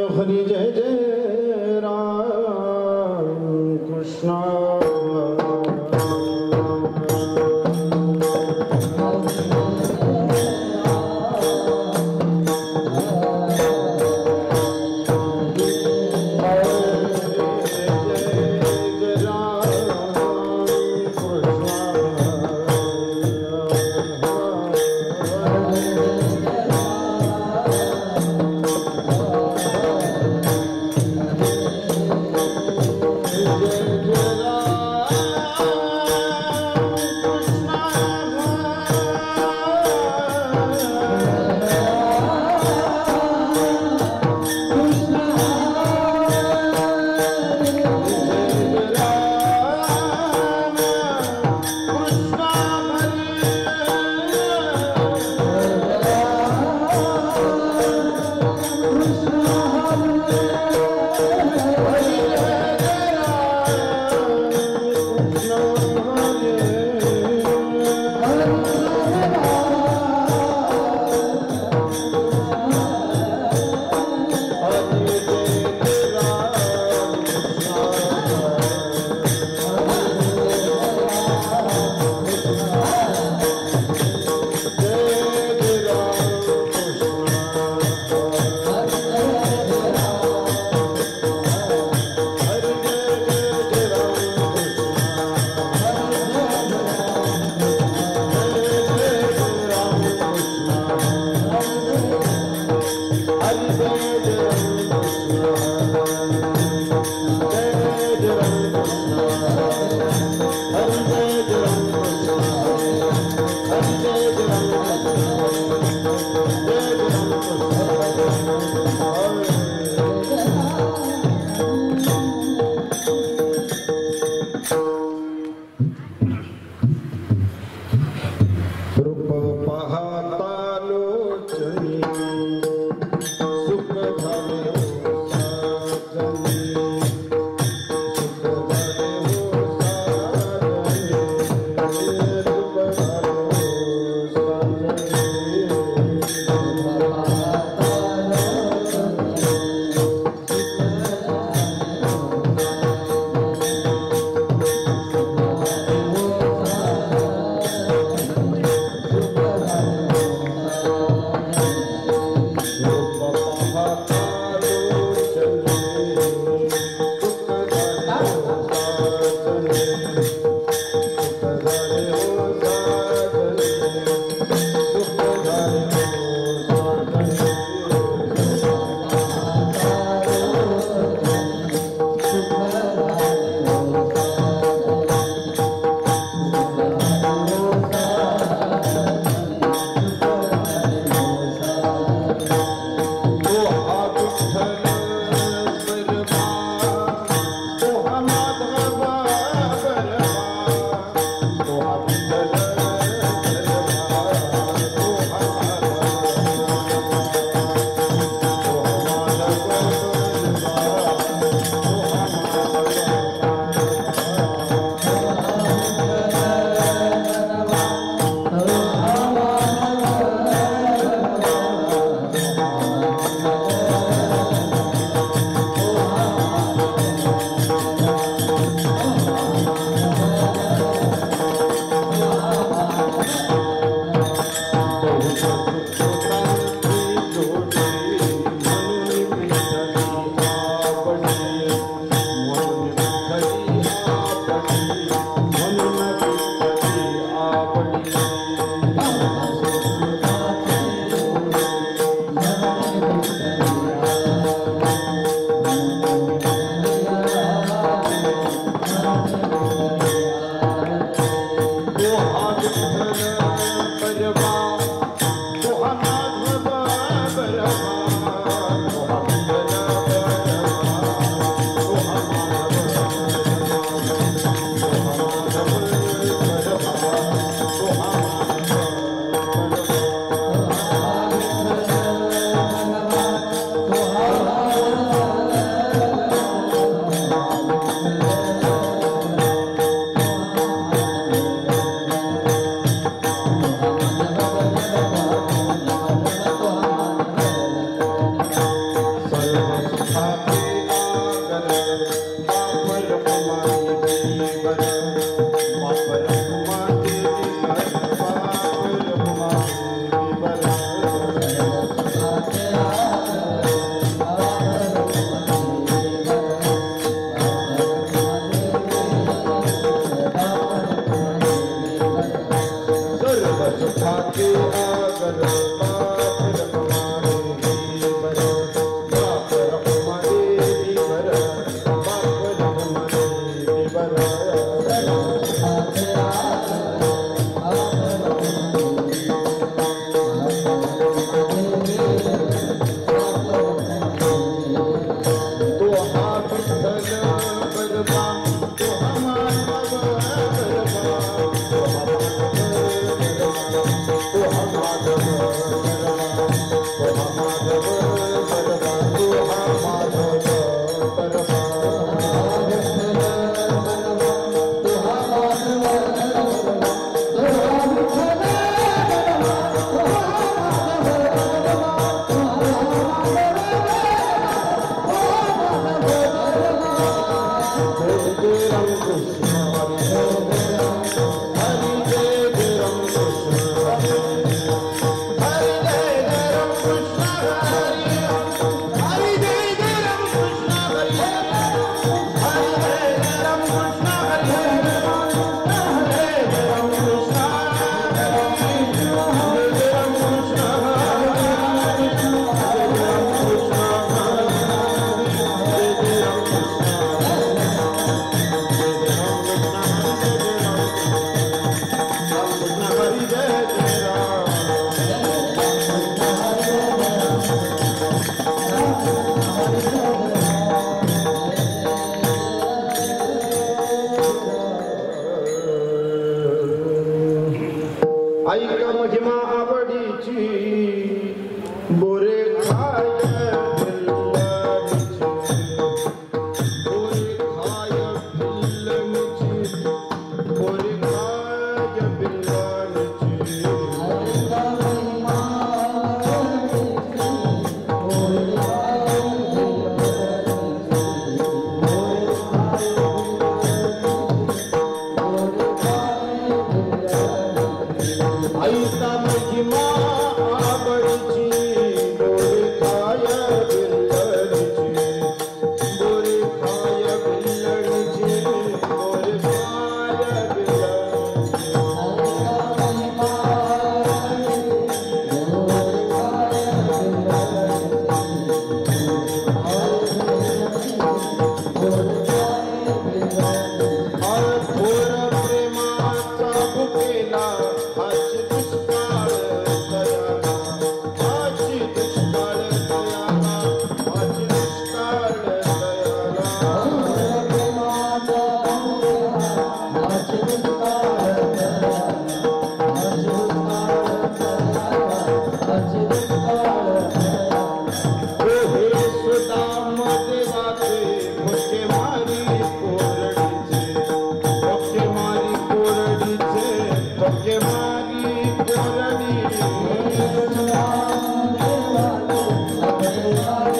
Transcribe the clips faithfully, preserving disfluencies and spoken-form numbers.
हरि जय जय Ram Krishna Jai Jai Ram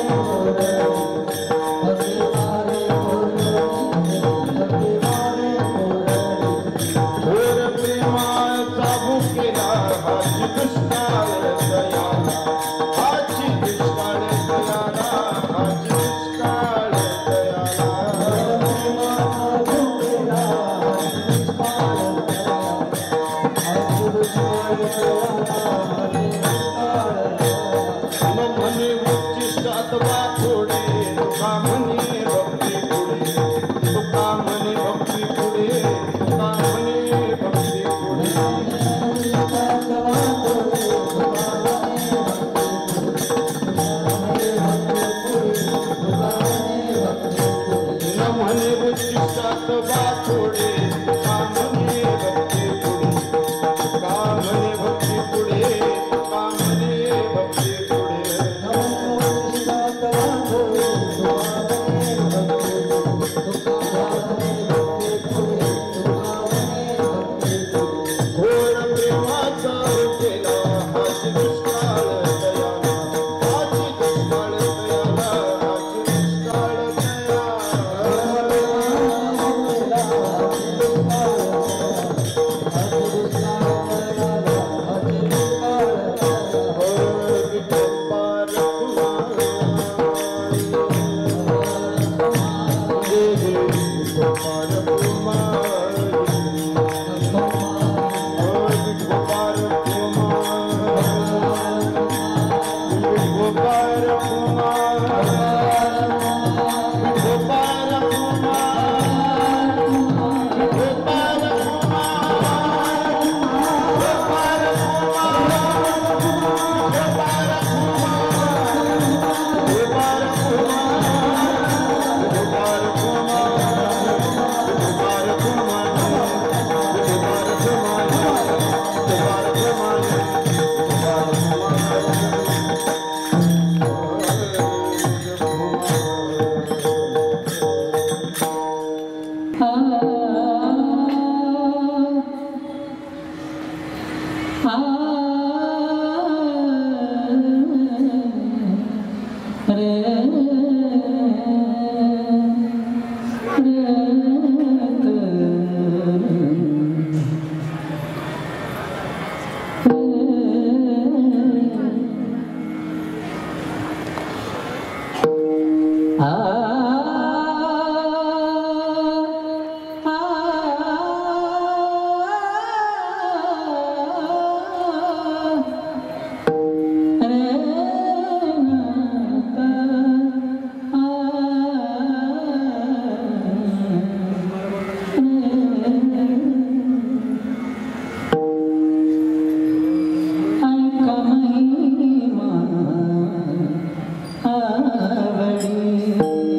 आवडी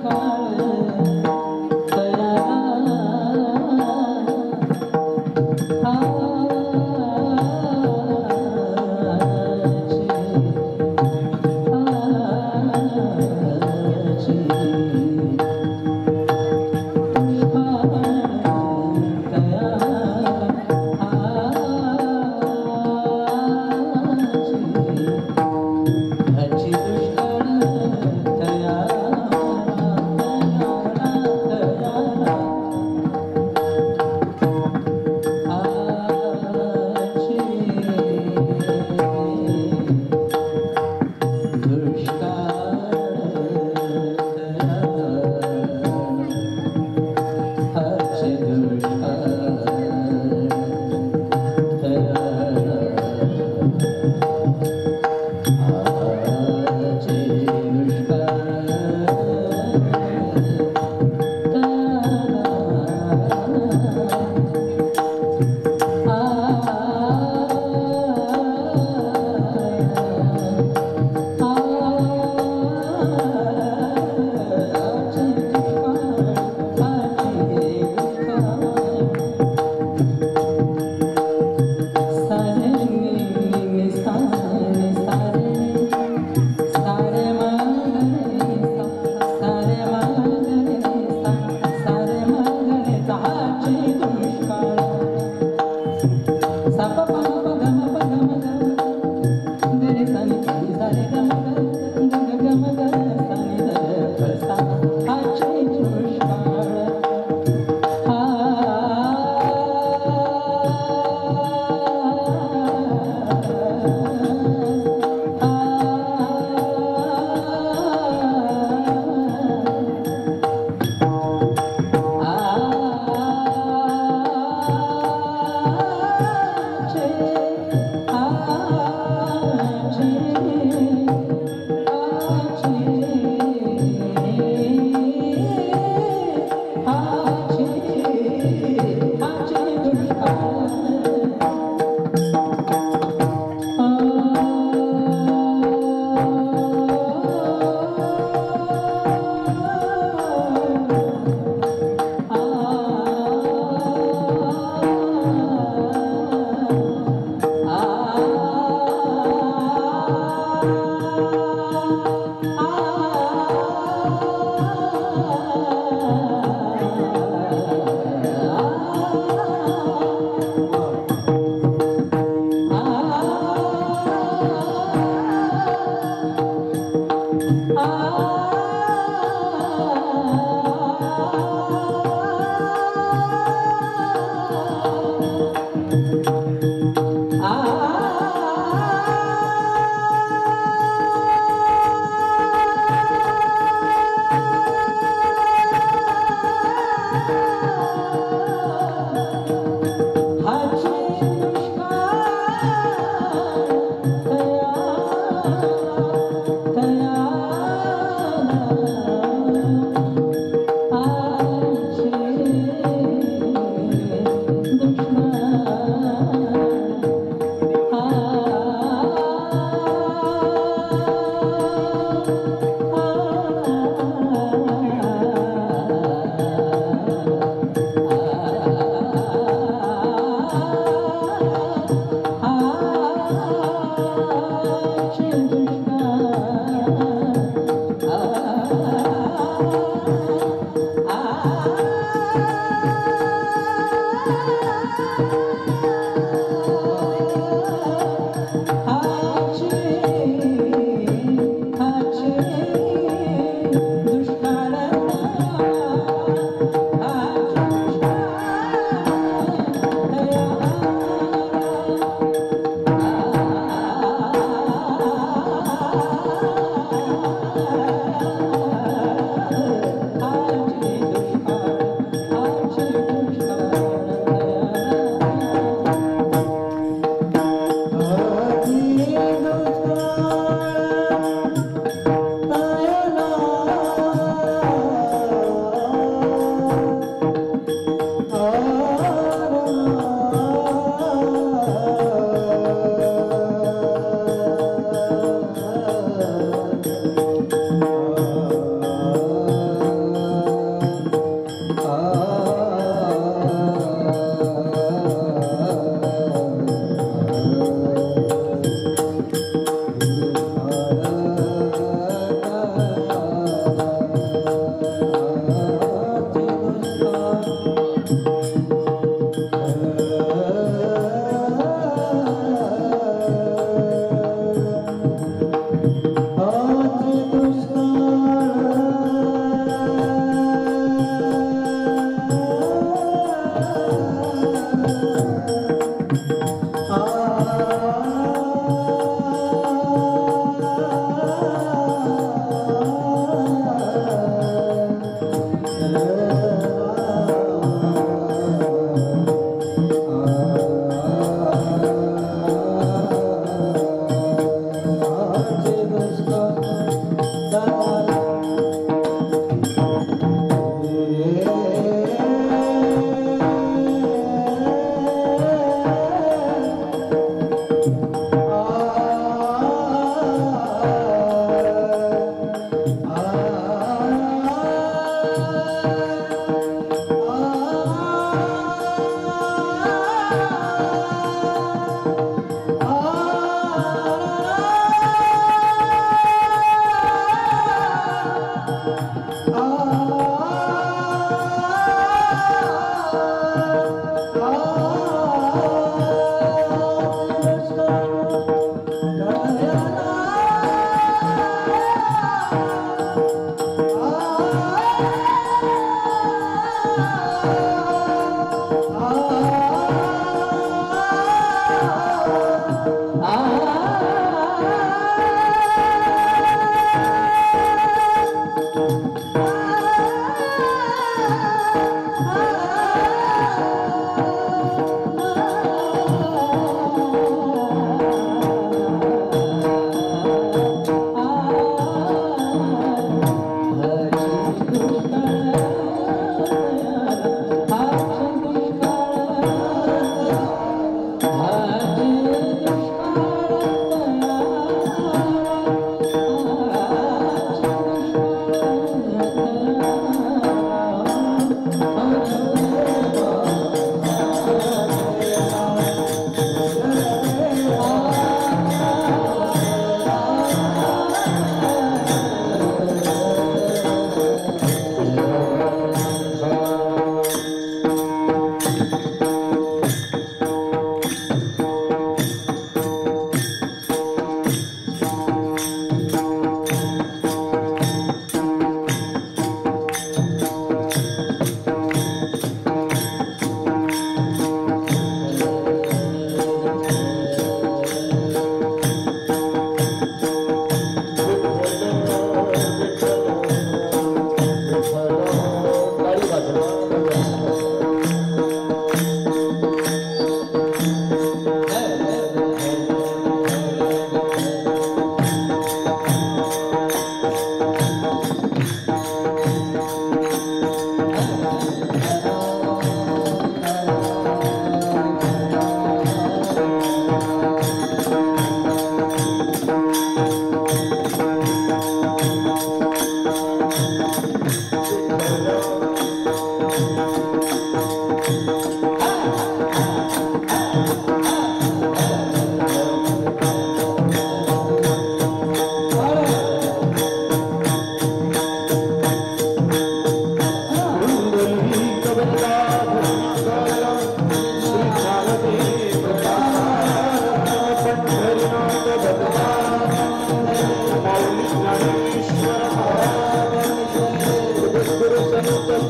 दुष्काळ तया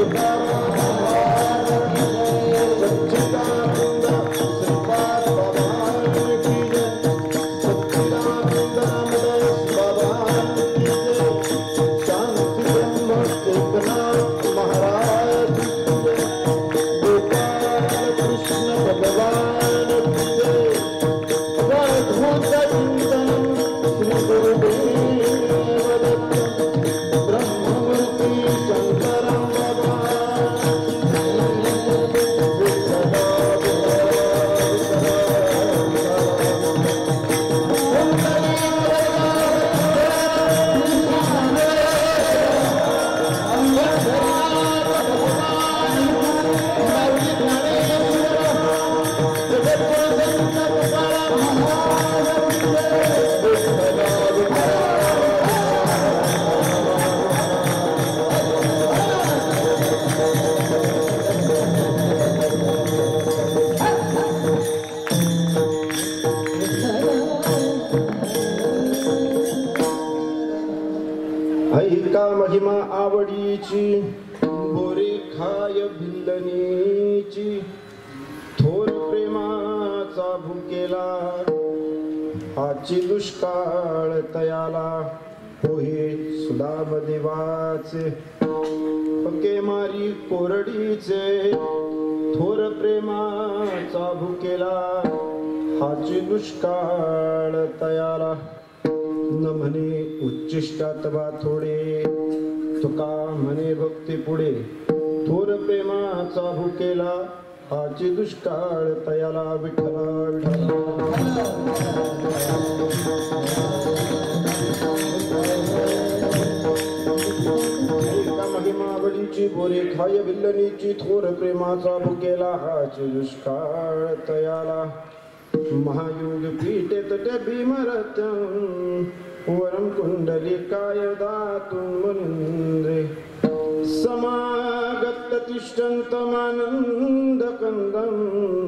महिमा आवडीची बोरे खाय भिल्लनीची थोर प्रेमाचा भुकेला हाची दुष्काळ तयाला पोहे सुदाम देवाचे पके मारी कोरडीचे थोर प्रेमाचा भुकेला हाची दुष्काळ तयाला न म्हणे उच्चिष्टात बा थोडे तुका म्हणे भक्ती पुढे थोर प्रेमाचा भुकेला हाची दुष्काळ तयाला विठ्ठला विठ्ठला महिमावडीची बोरे खाय भिल्लनीची थोर प्रेमाचा भुकेला हाची दुष्काळ तयाला महायोग पीठे तटे भीमरथं वरम कुंडलिकाय दातुं मुनिन्द्रे समागत तिष्ठन्तमानन्द कंदं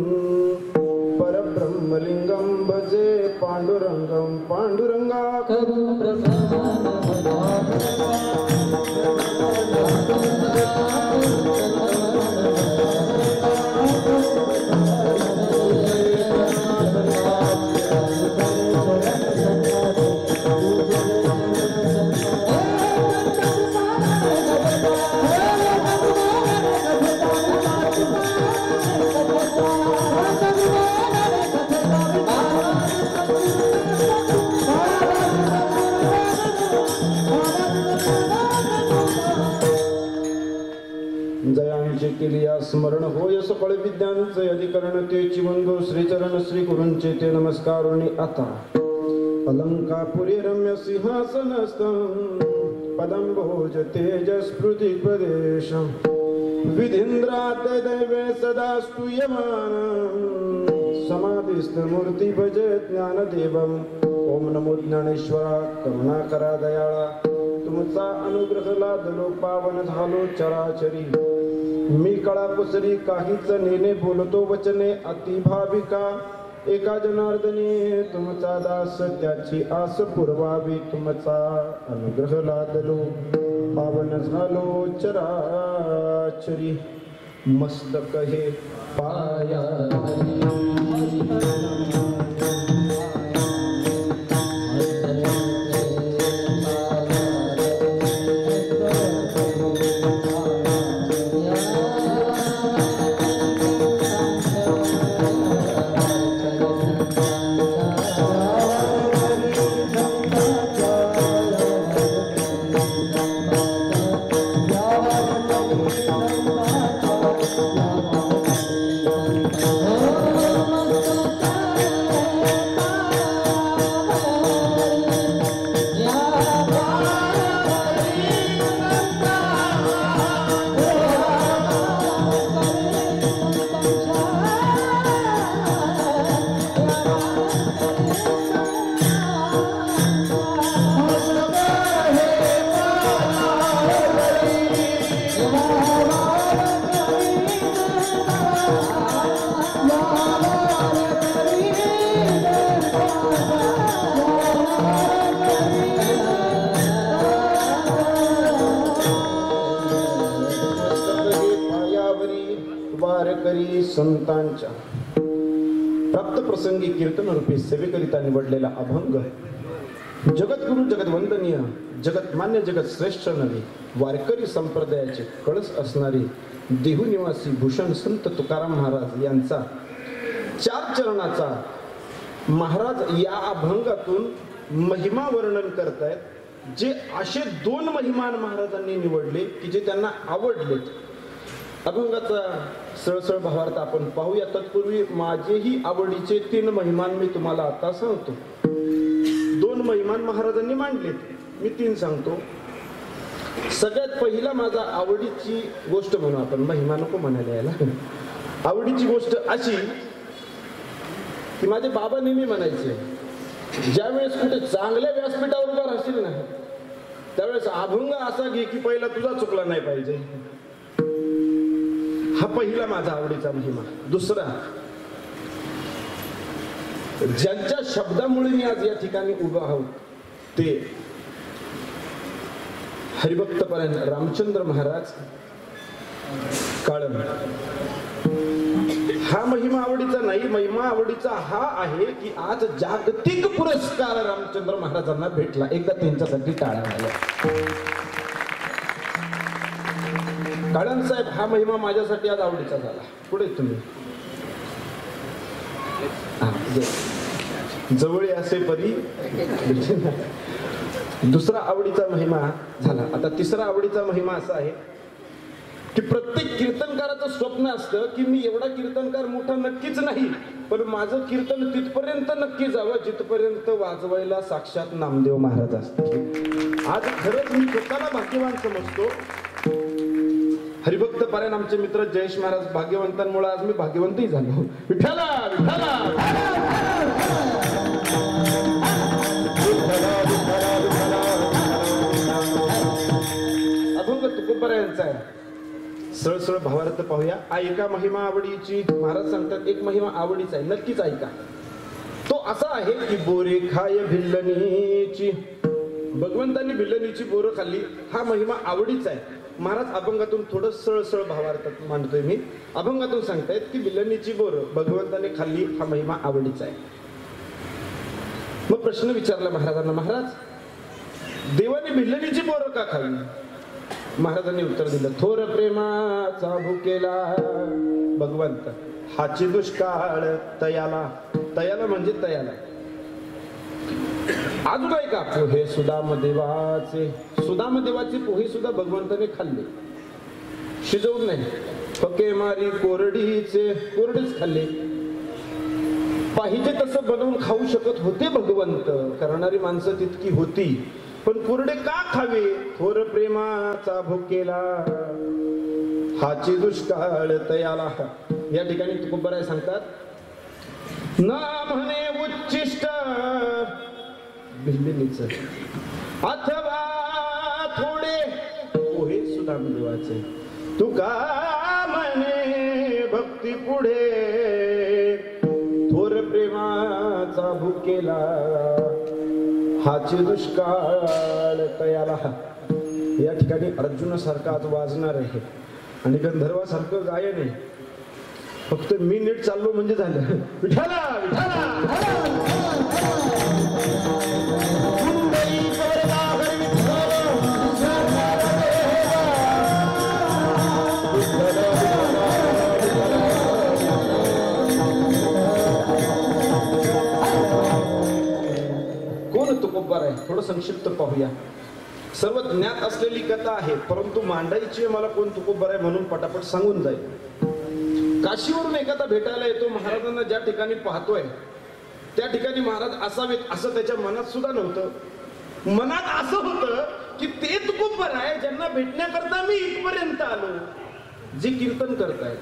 परब्रह्मलिंगं भजे पांडुरंगं पांडुरंगा जयांचे केलिया स्मरण होय सकळ विद्यांचे अधिकरण तेची बंधू श्रीचरण श्री गुरूंचे ते नमस्कारोनी आता अलंकापुरी रम्य सिंहासनस्थं पदंभोज तेजस्फृति प्रदेशं विधीन्द्रात दैवे सदा स्तूयमानं समाधिस्थ मूर्ति भजे ज्ञानदेवं ओम नमो ज्ञानेश्वरा करुणाकरा दयाळा तुमचा अनुग्रह लादलो पावन झालो चराचरी मी कळा कुसरी काहीच नेने बोलतो वचने अति भाविका एका जनार्दनी तुमचा दास त्याची आस पुरवावी तुमचा अनुग्रह लादलो पावन झालो चराचरी मस्तक हे पाया Oh वारकरी संतांच्या प्राप्त प्रसंगी कीर्तन रूपी सेवेकरिता निवडलेला अभंग जगद्गुरु जगद्वंदनीय जगतमान्य जगत श्रेष्ठ नवी वारकरी संप्रदायाचे कळस असणारी देहू निवासी भूषण संत तुकाराम महाराज यांचा चार चरणाचा महाराज या अभंगातून महिमा वर्णन करतायत, जे असे दोन महिमान महाराजांनी निवडले की जे त्यांना आवडलेत. अभंगाचा सरसळ भावार्थ आपण पाहूया. तत्पूर्वी माझेही आवडीचे तीन महिमान मी तुम्हाला आता सांगतो. दोन महिमान महाराजांनी मांडलेत, मी तीन सांगतो. सगळ्यात पहिला माझा आवडीची गोष्ट म्हणू आपण, महिमा नको म्हणायला याला. आवडीची गोष्ट अशी की माझे बाबा नेहमी म्हणायचे, ज्यावेळेस कुठे चांगल्या व्यासपीठावर उभा राहशील ना त्यावेळेस अभंग असा घे की पहिला तुझा चुकला नाही पाहिजे. हा पहिला माझा आवडीचा महिमा. दुसरा, ज्यांच्या शब्दामुळे मी आज या ठिकाणी उभा आहोत ते हरिभक्तपरायण रामचंद्र महाराज काळम. हा महिमा आवडीचा नाही, महिमा आवडीचा हा आहे की आज जागतिक पुरस्कार रामचंद्र महाराजांना भेटला. एकदा त्यांच्यासाठी टाळ्या झाल्या. काळम साहेब, हा महिमा माझ्यासाठी आज आवडीचा झाला. पुढे तुम्ही जवळ असे परी. दुसरा आवडीचा महिमा झाला. आता तिसरा आवडीचा महिमा असा आहे की प्रत्येक कीर्तनकाराचं स्वप्न असतं की मी एवढा कीर्तनकार मोठा नक्कीच नाही, पण माझं कीर्तन तिथपर्यंत नक्की जावं जिथपर्यंत वाजवायला साक्षात नामदेव महाराज असतील. आज खरंच मी स्वतःला भाग्यवान समजतो. हरिभक्त पारायण आमचे मित्र जयेश महाराज भाग्यवंतांमुळे आज मी भाग्यवंतही झालो. विठ्ठला विठ्ठला. अभंग तुकोबरायांचा आहे. सरळ भावार्थ पाहूया. ऐका महिमा आवडीची. महाराज सांगतात एक महिमा आवडीचा आहे, नक्कीच ऐका. तो असा आहे की बोरे खाय भिल्लनीची. भगवंतांनी भिल्लनीची बोरं खाल्ली. हा महिमा आवडीचा आहे. महाराज अभंगातून थोडं सरळ भावार्थात मांडतोय मी. अभंगातून सांगतायत की भिल्लनीची बोरं भगवंताने खाल्ली. हा महिमा आवडीचा आहे. मग प्रश्न विचारला महाराजांना, महाराज देवाने भिल्लनीची बोरं का खाल्ली? महाराजांनी उत्तर दिलं, थोर प्रेमाचा भुकेला भगवंत हाची दुष्काळ तयाला. तयाला म्हणजे तयाला. अजून काय का पोहे सुदाम देवाचे. सुदाम देवाचे पोहे सुद्धा भगवंताने खाल्ले, शिजवून नाही. पके मारी कोरडीचे कोरडेच खाल्ले. पाहिजे तसं बनवून खाऊ शकत होते भगवंत, करणारी माणसं तितकी होती, पण कोरडे का खावे? थोर प्रेमाचा भुकेला हाची दुष्काळ तयाला. या ठिकाणी तुकोबराय सांगतात ना म्हणे उच्चिष्ट भिल्लनीच अथवा थोडे पोहे सुदाम देवाचे. तुका म्हणे भक्ती पुढे थोर प्रेमाचा भुकेला हाची दुष्काळ तयाला. या ठिकाणी अर्जुनासारखा आज वाजणार आहे आणि गंधर्वासारखं गायन आहे. फक्त मी नीट चाललो म्हणजे झालं. विठाला विठाला. कोण तुकोबार आहे थोडं संक्षिप्त पाहूया. सर्व ज्ञात असलेली कथा आहे, परंतु मांडायची मला कोण तुकोबार आहे म्हणून पटापट सांगून जाईल. काशीवरून एखादा भेटायला येतो. महाराजांना ज्या ठिकाणी पाहतोय त्या ठिकाणी महाराज असावेत असं त्याच्या मनात सुद्धा नव्हतं. मनात असं होतं की ते तुकोबार आहे ज्यांना भेटण्याकरता मी इथपर्यंत आलो, जे कीर्तन करतायत,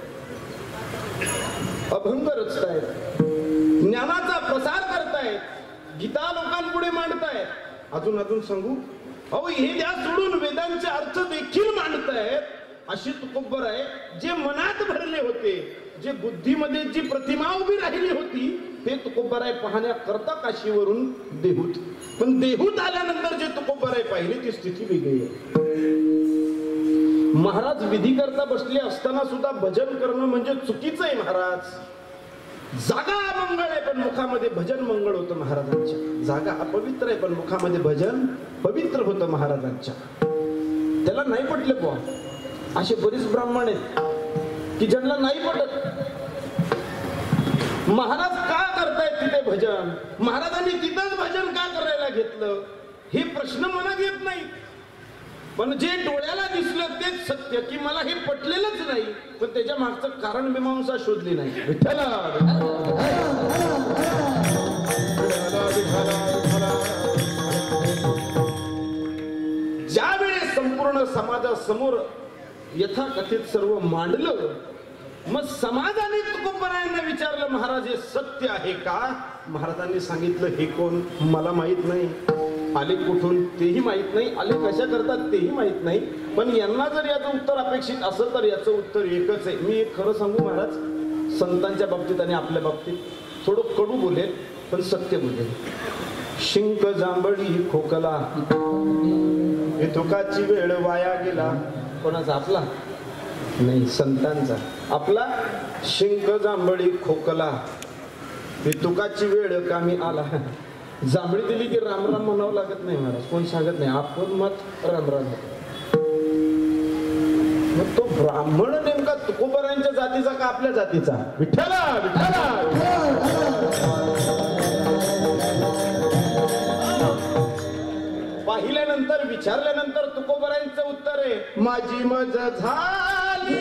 अभंग रचतायत, ज्ञानाचा प्रसार करतायत, गीता लोकांपुढे मांडतायत. अजून अजून सांगू, अहो हे द्या सोडून वेदांचे अर्थ देखील मांडतायत. अशी तुकोबर आहे जे मनात भरले होते, जे बुद्धीमध्ये जी प्रतिमा उभी राहिली होती, ते तुकोबर आहे पाहण्याकरता काशीवरून देहूत. पण देहूत आल्यानंतर जे तुकोबर आहे पाहिली ती स्थिती वेगळी आहे. महाराज विधी करता बसले असताना सुद्धा भजन करणं म्हणजे चुकीचं आहे महाराज. जागा मंगळ आहे पण मुखामध्ये भजन मंगळ होतं महाराजांच्या. जागा अपवित्र आहे पण मुखामध्ये भजन पवित्र होतं महाराजांच्या. त्याला नाही पटले बुवा. असे बरेच ब्राह्मण आहेत की ज्यांना नाही पटत. महाराज का करतायत तिथे भजन, महाराजांनी तिथंच भजन का करायला घेतलं, हे प्रश्न मनात येत नाही. पण जे डोळ्याला दिसलं तेच सत्य की मला हे पटलेलंच नाही. पण त्याच्या मागचं कारण मीमांसा शोधली नाही. विठ्ठला ज्या वेळेस संपूर्ण समाजासमोर यथाकथित सर्व मांडलं, मग समाजाने तुकोबरायांना विचारलं महाराज हे सत्य आहे का. महाराजांनी सांगितलं हे कोण मला माहित नाही, आले कुठून तेही माहित नाही, आले कशा करतात तेही माहित नाही. पण यांना जर याचं उत्तर अपेक्षित असेल तर याचं उत्तर एकच आहे. मी एक खरं सांगू महाराज, संतांच्या बाबतीत आणि आपल्या बाबतीत थोडं कडू बोलेल पण सत्य बोलेल. शिंक जांभळी खोकला हे तुकाची वेळ वाया गेला. कोणाचा? आपला नाही, संतांचा. आपला शिंक जांभळी खोकला हे तुकाची वेळ कामी आला. जांभळी दिली की राम राम म्हणावं लागत नाही महाराज. कोण सांगत नाही, आपण मत राम राम. मग तो ब्राह्मण नेमका तुकोबरायांच्या जातीचा का आपल्या जातीचा? विठ्ठला विठ्ठला. पाहिल्यानंतर विचारल्यानंतर तुकोबरायांचं उत्तर आहे माझी मज झाली.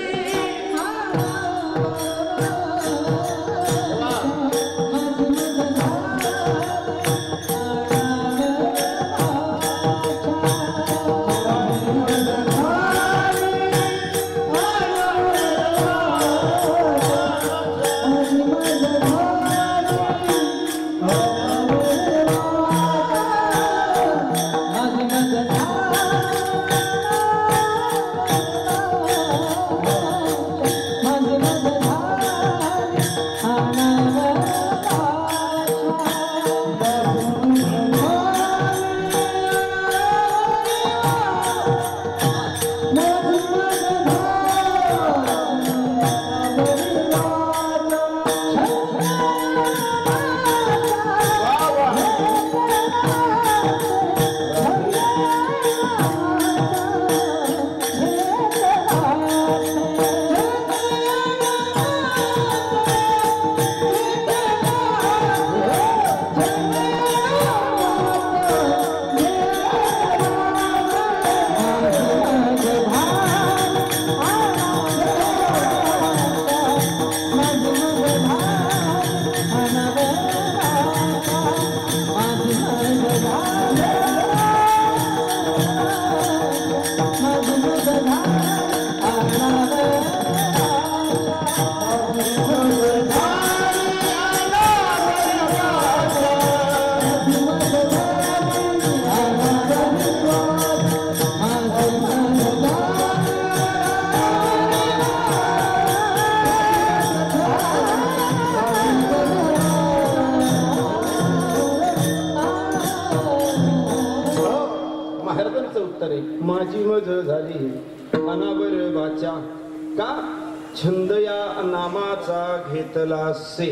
माझी मज झाली अनावर वाचा का छंद या नामाचा घेतला से.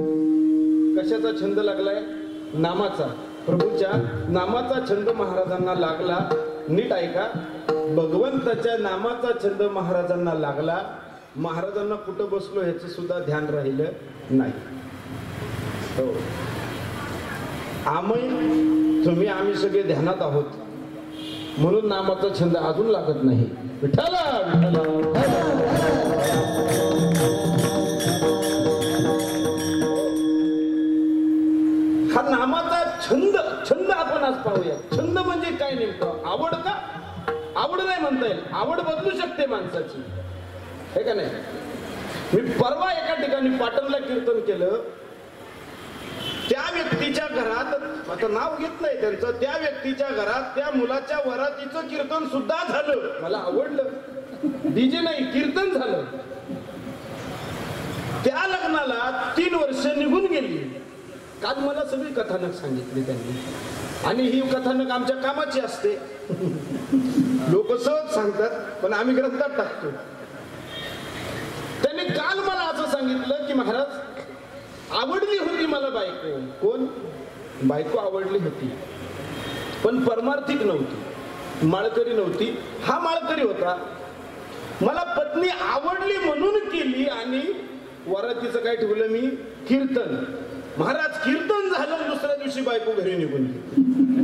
कशाचा छंद लागलाय? नामाचा. प्रभूच्या नामाचा छंद महाराजांना लागला. नीट ऐका, भगवंताच्या नामाचा छंद महाराजांना लागला. महाराजांना कुठं बसलो ह्याचं सुद्धा ध्यान राहिलं नाही. हो, आम्ही तुम्ही आम्ही सगळे ध्यानात आहोत म्हणून नामाचा छंद अजून लागत नाही. विठ्ठला हा नामाचा छंद. छंद आपण आज पाहूया. छंद म्हणजे काय नेमकं? आवड का? आवड नाही म्हणता येईल, आवड बदलू शकते माणसाची, हे का नाही. मी परवा एका ठिकाणी पाटणला कीर्तन केलं. त्या व्यक्तीच्या घरात, आता नाव घेतलंय त्यांचं, त्या व्यक्तीच्या घरात त्या मुलाच्या वरातीचं कीर्तन सुद्धा झालं. मला आवडलं. डीजे नाही, कीर्तन झालं. त्या लग्नाला तीन वर्ष निघून गेली. काल मला सगळी कथानक सांगितली त्यांनी. आणि ही कथानक आमच्या कामाची असते. लोक सहज सांगतात पण आम्ही ग्रंथात टाकतो. त्यांनी काल मला असं सांगितलं की महाराज आवडली होती मला बायको. कोण? बायको आवडली होती पण परमार्थिक नव्हती, माळकरी नव्हती. हा माळकरी होता. मला पत्नी आवडली म्हणून केली आणि वरातीचं काय ठेवलं मी? कीर्तन. महाराज कीर्तन झालं दुसऱ्या दिवशी बायको घरी निघून गेली.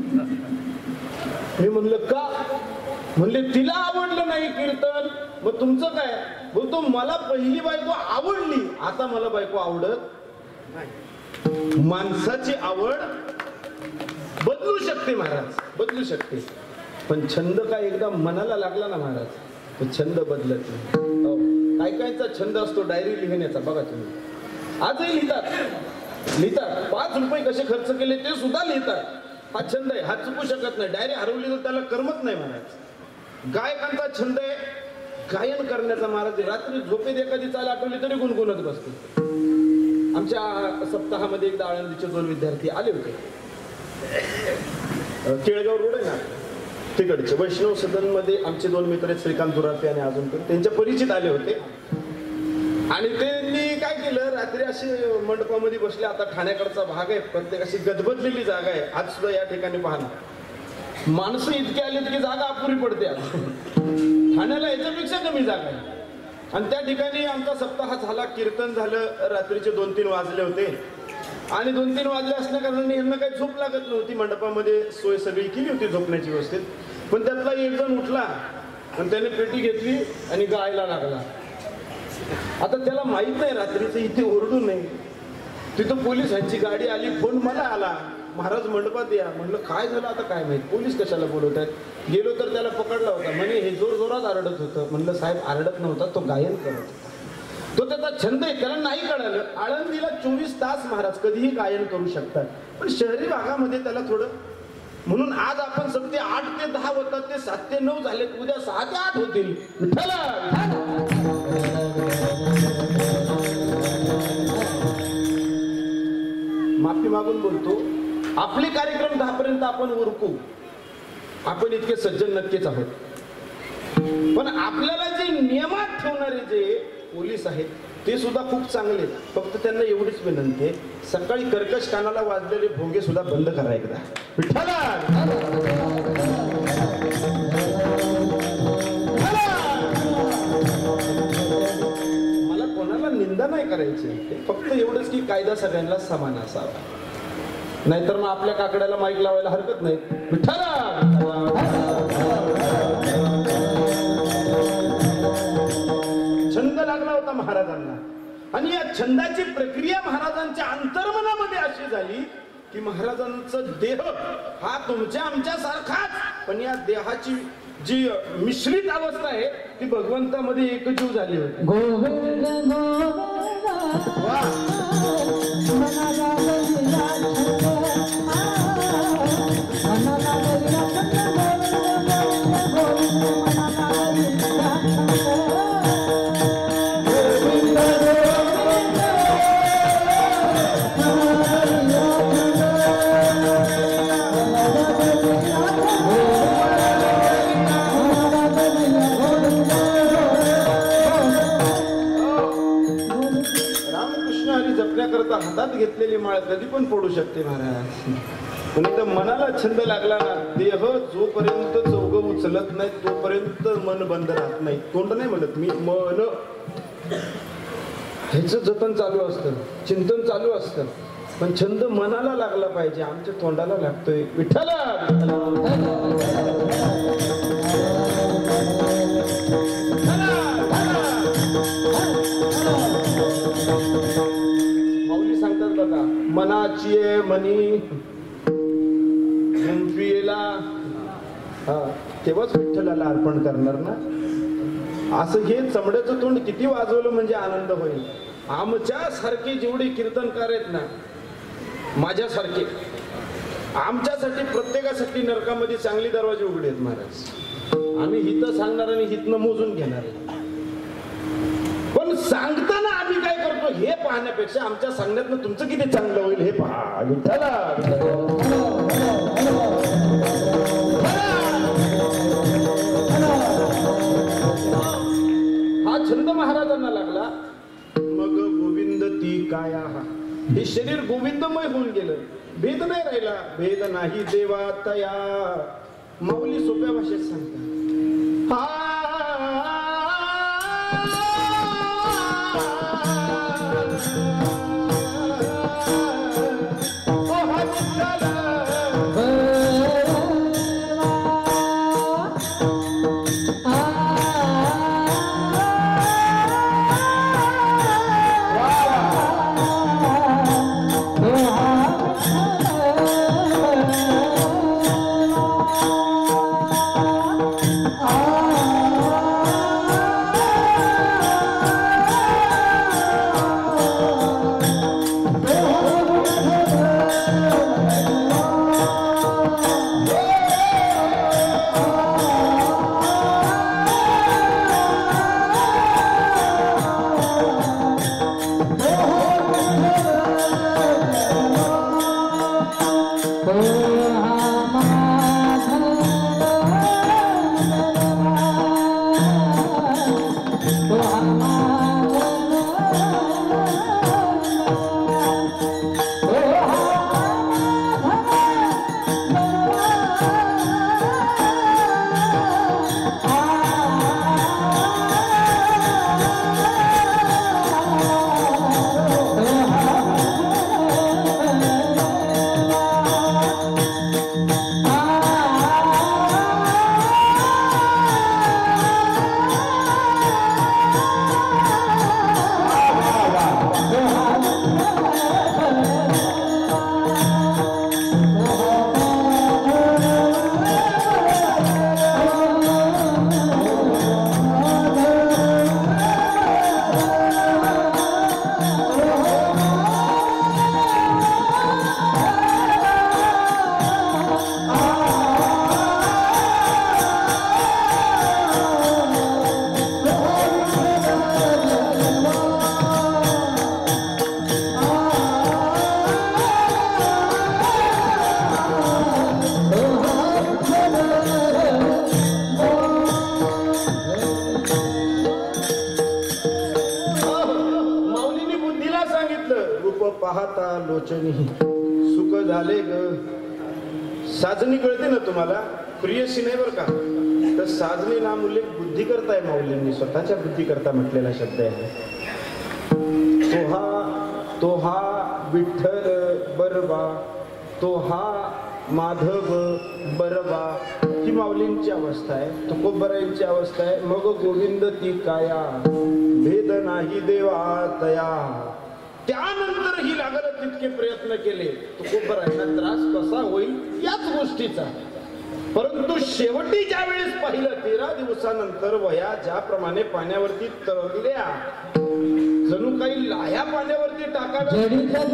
मी म्हणलं का? म्हणले तिला आवडलं नाही कीर्तन. मग तुमचं काय? बोलतो मला पहिली बायको आवडली, आता मला बायको आवडत नाही. माणसाची आवड बदलू शकते महाराज, बदलू शकते. पण छंद काय एकदा मनाला लागला ना महाराज, तो छंद बदलत नाही. काय कायचा छंद असतो डायरी लिहिण्याचा. बघा तुम्ही आजही लिहितात लिहितात पाच रुपये कसे खर्च केले ते सुद्धा लिहितात. हा छंद आहे, हा चुकू शकत नाही. डायरी हरवली तर त्याला करमत नाही महाराज. गायकांचा छंद आहे गायन करण्याचा महाराज. रात्री झोपेत एखादी चाल आठवली तरी गुणगुणत बसते. आमच्या सप्ताहामध्ये एकदा आळंदीचे दोन विद्यार्थी आले होते. केळगाव रोड आहे ना तिकडचे वैष्णव सदन मध्ये आमचे दोन मित्र आहेत श्रीकांत दुराते आणि अजून पण त्यांच्या परिचित आले होते. आणि त्यांनी काय केलं, रात्री असे मंडपामध्ये बसले. आता ठाण्याकडचा भाग आहे, प्रत्येक अशी गजबजलेली जागा आहे. आज सुद्धा या ठिकाणी पाहणं माणसं इतके आलेत की जागा अपुरी पडते. ठाण्याला याच्यापेक्षा कमी जागा आहे. आणि त्या ठिकाणी आमचा सप्ताह झाला, कीर्तन झालं. रात्रीचे दोन तीन वाजले होते आणि दोन तीन वाजले असल्या कारणाने यांना काही झोप लागत नव्हती. मंडपामध्ये सोय सगळी केली होती झोपण्याची व्यवस्थित. पण त्यातला एक जण उठला आणि त्याने पेटी घेतली आणि गायला लागला. आता त्याला माहित नाही रात्रीचं इथे ओरडू नये. तिथं पोलिसांची गाडी आली, फोन मला आला, महाराज मंडपात या. म्हणलं काय झालं आता काय माहित, पोलीस कशाला बोलवत आहेत. गेलो तर त्याला पकडला होता. म्हणे हे जोर जोरात आरडत होतं. म्हणलं साहेब आरडत नव्हता, तो गायन करत होता. तो त्याचा छंद आहे, त्याला नाही कळालं. आळंदीला चोवीस तास महाराज कधीही गायन करू शकतात, पण शहरी भागामध्ये त्याला थोडं. म्हणून आज आपण सत्य आठ ते दहा होतात ते सात ते नऊ झाले, उद्या सहा ते आठ होतील. माफी मागून बोलतो, आपले कार्यक्रम दहा पर्यंत आपण उरकू. आपण इतके सज्जन नक्कीच आहोत. पण आपल्याला जे नियमात ठेवणारे जे पोलीस आहेत ते सुद्धा खूप चांगले. फक्त त्यांना एवढीच विनंती आहे, सकाळी कर्कश कानाला वाजलेले भोंगे सुद्धा बंद करा एकदा. विठ्ठला मला कोणाला निंदा नाही करायची, फक्त एवढंच की कायदा सगळ्यांना समान असावा. नाहीतर मग आपल्या काकड्याला माईक लावायला हरकत नाही. विठ्ठला छंद लागला होता महाराजांना. आणि या छंदाची प्रक्रिया महाराजांच्या अंतर्मनामध्ये अशी झाली की महाराजांचा देह हा तुमच्या आमच्या सारखाच, पण या देहाची जी मिश्रित अवस्था आहे ती भगवंतामध्ये एकजीव झाली होती. गोविंद हातात घेतलेली माळ कधी पण पडू शकते महाराज. पण इथं मनाला छंद लागला ना, देह जोपर्यंत चौघ उचलत नाही तोपर्यंत मन बंद राहत नाही. तोंड नाही म्हणत मी, मन ह्याच जतन चालू असतं, चिंतन चालू असतं. पण छंद मनाला लागला पाहिजे. आमच्या तोंडाला लागतोय विठ्ठला. मनाची मनी तेव्हाच विठ्ठलाला अर्पण करणार ना. असं हे चमड्याचं तोंड किती वाजवलं म्हणजे आनंद होईल. आमच्या सारखे जेवढे कीर्तनकार आहेत ना, माझ्यासारखे, आमच्यासाठी प्रत्येकासाठी नरकामध्ये चांगली दरवाजे उघडे आहेत महाराज. आम्ही हित सांगणार आणि हितनं मोजून घेणार आहे. पण सांगताना आम्ही काय करतो हे पाहण्यापेक्षा आमच्या सांगण्यातनं तुमचं किती चांगलं होईल हे पहा. विठ्ठला छंद महाराजांना लागला. मग गोविंद ती काया, हे शरीर गोविंदमय होऊन गेलं. भेद नाही राहिला. भेद नाही देवा तया. माऊली सोप्या भाषेत सांगतात. हा पाहता लोचनी सुख झाले ग. साजनी कळते ना तुम्हाला, प्रियसी नाही बर का, तर साजनी नाम उल्लेख बुद्धी करताय माऊलींनी, स्वतःच्या बुद्धी करता म्हटलेला शब्द आहे. तो हा तो हा विठ्ठल बरबा, तो हा माधव बरबा, ही माऊलींची अवस्था आहे, तुकोबरायांची अवस्था आहे. मग गोविंद ती काया, भेद नाही देवा तया. त्यानंतरही लागत तितके प्रयत्न केले. तुकोबरायांना त्रास कसा होईल याच गोष्टीचा, परंतु शेवटी ज्या वेळेस पाहिलं, तेरा दिवसानंतर वया ज्याप्रमाणे पाण्यावरती तरंगल्या, जणू काही लाया पाण्यावरती टाकाव्या.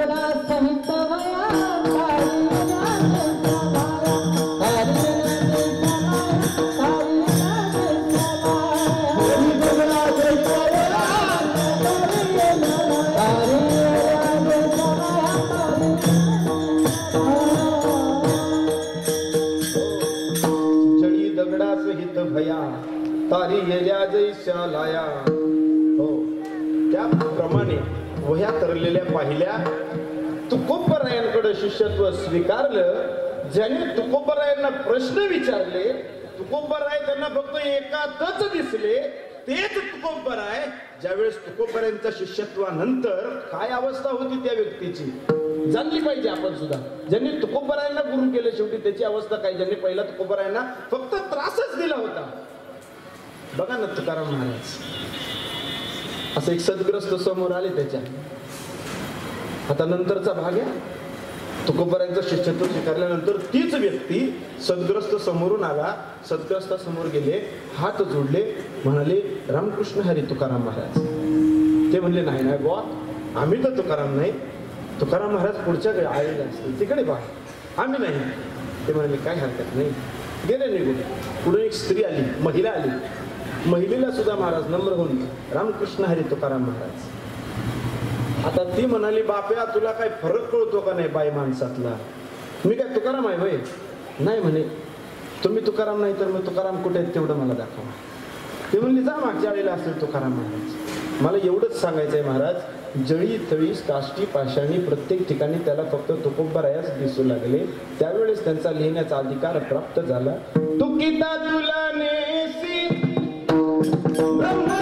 तारी येल्या जैस्या लाया. हो, त्याप्रमाणे वह्या तरलेल्या पाहिल्या. तुकोबरायांकडे शिष्यत्व स्वीकारलं. ज्याने तुकोबरायांना प्रश्न विचारले, तुकोबराय त्यांना फक्त एकातच दिसले, तेच तुकोबराय ज्यावेळेस तुकोबरायांच्या शिष्यत्वानंतर काय अवस्था होती त्या व्यक्तीची जाणली पाहिजे आपण सुद्धा. ज्यांनी तुकोबरायांना गुरु केले, शेवटी त्याची अवस्था काय, ज्यांनी पहिला तुकोबरायांना फक्त त्रासच दिला होता. बघा ना तुकाराम महाराज, असं एक सद्ग्रस्त समोर आले त्याच्या. आता नंतरचा भाग आहे, तुकोबरायांचं शिष्यत्व स्वीकारल्यानंतर तीच व्यक्ती सद्ग्रस्त समोरून आला. सद्ग्रस्ता समोर गेले, हात जोडले, म्हणाले रामकृष्ण हरी तुकाराम महाराज. ते म्हणले नाही नाही बुवा, आम्ही तर तुकाराम नाही, तुकाराम महाराज पुढच्या आलेले असतील, तिकडे बा, आम्ही नाही. ते म्हणाले काय हरकत नाही. गेले निघून. पुढे एक स्त्री आली, महिला आली. महिलेला सुद्धा महाराज नम्र होऊन रामकृष्ण हरी तुकाराम महाराज. आता ती म्हणाली बाप्या, तुला काय फरक कळतो का नाही बाई माणसातला, मी काय तुकाराम आहे भाई. नाही म्हणे, तुम्ही तुकाराम नाही तर मग तुकाराम कुठे आहेत तेवढं मला दाखवा. ते म्हणले जा मागच्या वेळेला असेल तुकाराम महाराज. मला एवढंच सांगायचंय महाराज, जळी तळी काष्टी पाषाणी प्रत्येक ठिकाणी त्याला फक्त तुकोबारायाच दिसू लागले. त्यावेळेस त्यांचा लिहिण्याचा अधिकार प्राप्त झाला. तुकिता तुला नेसी ब्रह्मा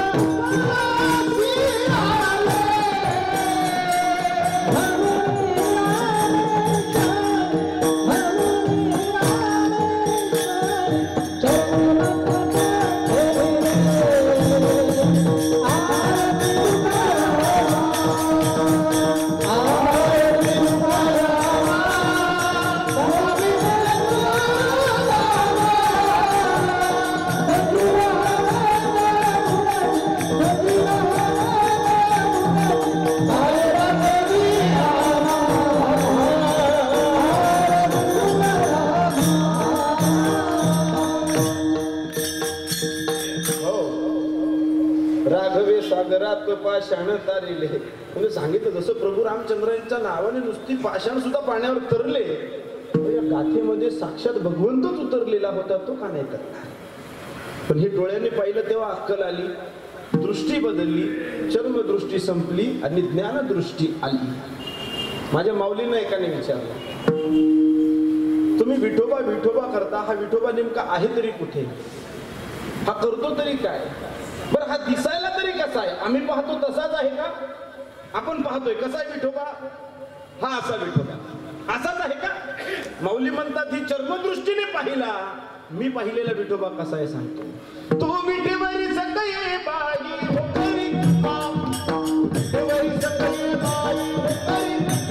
पाषाण तारिले. म्हणजे सांगितलं जसं प्रभू रामचंद्रांच्या नावाने नुसती पाषाण सुद्धा पाण्यावर तरले, या गाथेमध्ये साक्षात भगवंतच उतरलेला होता, तो का नाही तरला. पण हे डोळ्यांनी पाहिलं तेव्हा अक्कल आली, दृष्टी बदलली, चर्मदृष्टी संपली आणि ज्ञानदृष्टी आली. माझ्या माऊलींना एकाने विचारलं, तुम्ही विठोबा विठोबा करता, हा विठोबा नेमका आहे तरी कुठे, हा करतो तरी काय, बरं हा दिसायला तरी कसा आहे, आम्ही पाहतो तसाच आहे का, आपण पाहतोय कसा आहे विठोबा, हा असा विठोबा असाच आहे का. माऊली म्हणतात ही चर्मदृष्टीने पाहिला, मी पाहिलेला विठोबा कसा आहे सांगतो. तो विठेवरी सकाळी बाई हो करी विठेवरी सकाळी बाई हो करी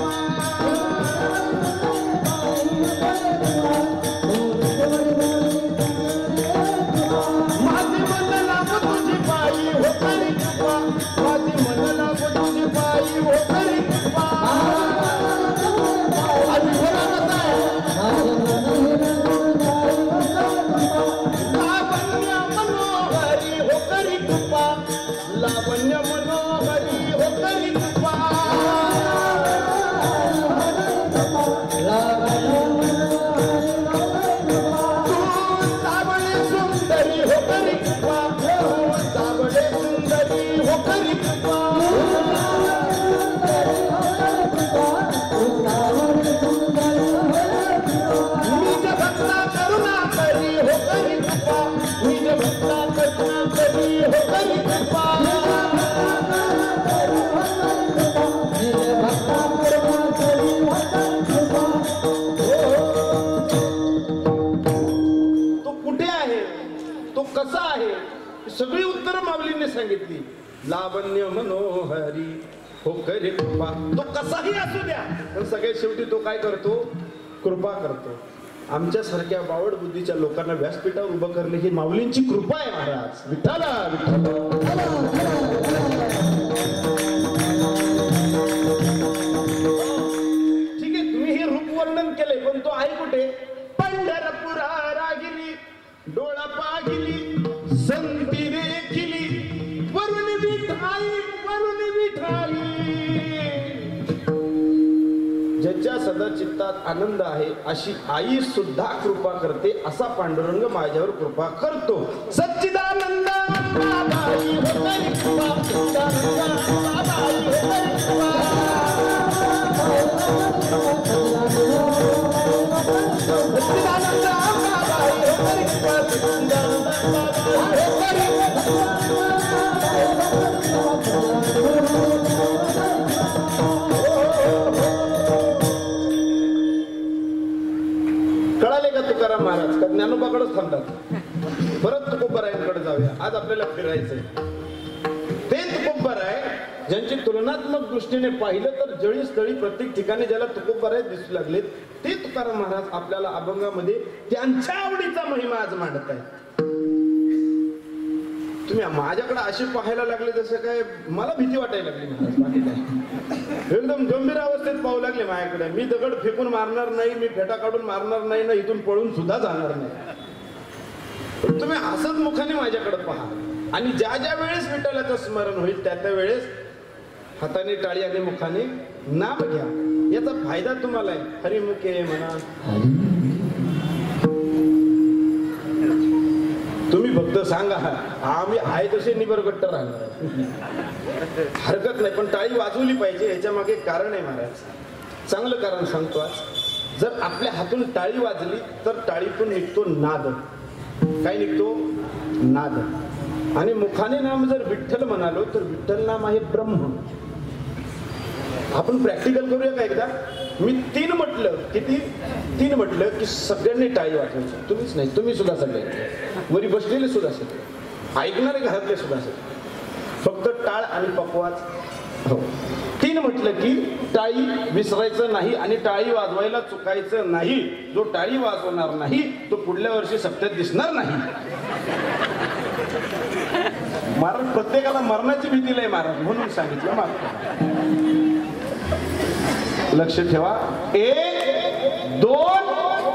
सगळी उत्तर माऊलींनी सांगितली. लावण्य मनोहरी हो करे कृपा, तो कसाही असू द्या पण सगळ्यात शेवटी तो काय करतो, कृपा करतो. आमच्या सारख्या बावड बुद्धीच्या लोकांना व्यासपीठावर उभं करणे ही माऊलींची कृपा आहे महाराज. विठ्ठला विठ्ठला. ठीक आहे, तुम्ही हे रूप वर्णन केले पण तो आहे कुठे, पंढरपुरा रागिली डोळा पागिली संती देखिली वरुण विठाई वरुण विठाई. ज्याच्या सदा चित्तात आनंद आहे अशी आई सुद्धा कृपा करते, असा पांडुरंग माझ्यावर कृपा करतो. सच्चिदानंद बाबाई हो करी कृपा, सच्चिदानंद बाबाई हो करी कृपा, सच्चिदानंद बाबाई हो करी कृपा, सच्चिदानंद बाबाई हो करी कळाले का तुकाराम महाराज का ज्ञानोबाकडेच थांबतात. परत तुकोबारायांकडे जाऊया. आज आपल्याला फिरायचंय. ते तुकोबाराय ज्यांची तुलनात्मक दृष्टीने पाहिलं तर जळी स्थळी प्रत्येक ठिकाणी ज्याला तुकोबाराय दिसू लागलेत, ते तुकाराम महाराज आपल्याला अभंगामध्ये त्यांच्या आवडीचा महिमा आज मांडत आहेत. तुम्ही माझ्याकडे असे पाहायला लागले जसं काय मला भीती वाटायला लागली महाराज. बाकी काय एकदम गंभीर अवस्थेत पाहू लागले माझ्याकडे. मी दगड फेकून मारणार नाही, मी फेटा काढून मारणार नाही ना, इथून पळून सुद्धा जाणार नाही. तुम्ही असंच मुखाने माझ्याकडे पहा आणि ज्या ज्या वेळेस विठ्ठलाचं स्मरण होईल त्या त्या वेळेस हाताने टाळी आणि मुखाने नाम घ्या. याचा फायदा तुम्हाला आहे. हरिमुखे म्हणा. तुम्ही भक्त फक्त सांगा आम्ही आहे तसे निबरगट्ट राहणार हरकत नाही, पण टाळी वाजवली पाहिजे. याच्या मागे कारण आहे महाराज, चांगलं कारण सांगतो आज. जर आपल्या हातून टाळी वाजली तर टाळीतून निघतो नाद. काय निघतो? नाद. आणि मुखाने नाम जर विठ्ठल म्हणालो तर विठ्ठल नाम आहे ब्रह्म. आपण प्रॅक्टिकल करूया का एकदा? मी तीन म्हटलं, किती? तीन म्हटलं की सगळ्यांनी टाळी वाजवायची. तुम्हीच नाही, तुम्ही सुद्धा सगळे, वरी बसलेले सुद्धा सगळे, ऐकणारे घरातले सुद्धा सगळे. फक्त टाळ आणि पकवाज. हो, तीन म्हटलं की टाळी विसरायचं नाही आणि टाळी वाजवायला चुकायचं नाही. जो टाळी वाजवणार नाही तो पुढल्या वर्षी सप्त्यात दिसणार नाही. महाराज प्रत्येकाला मरणाची भीती लय महाराज, म्हणून सांगितलं. महाराज लक्ष ठेवा. एक दोन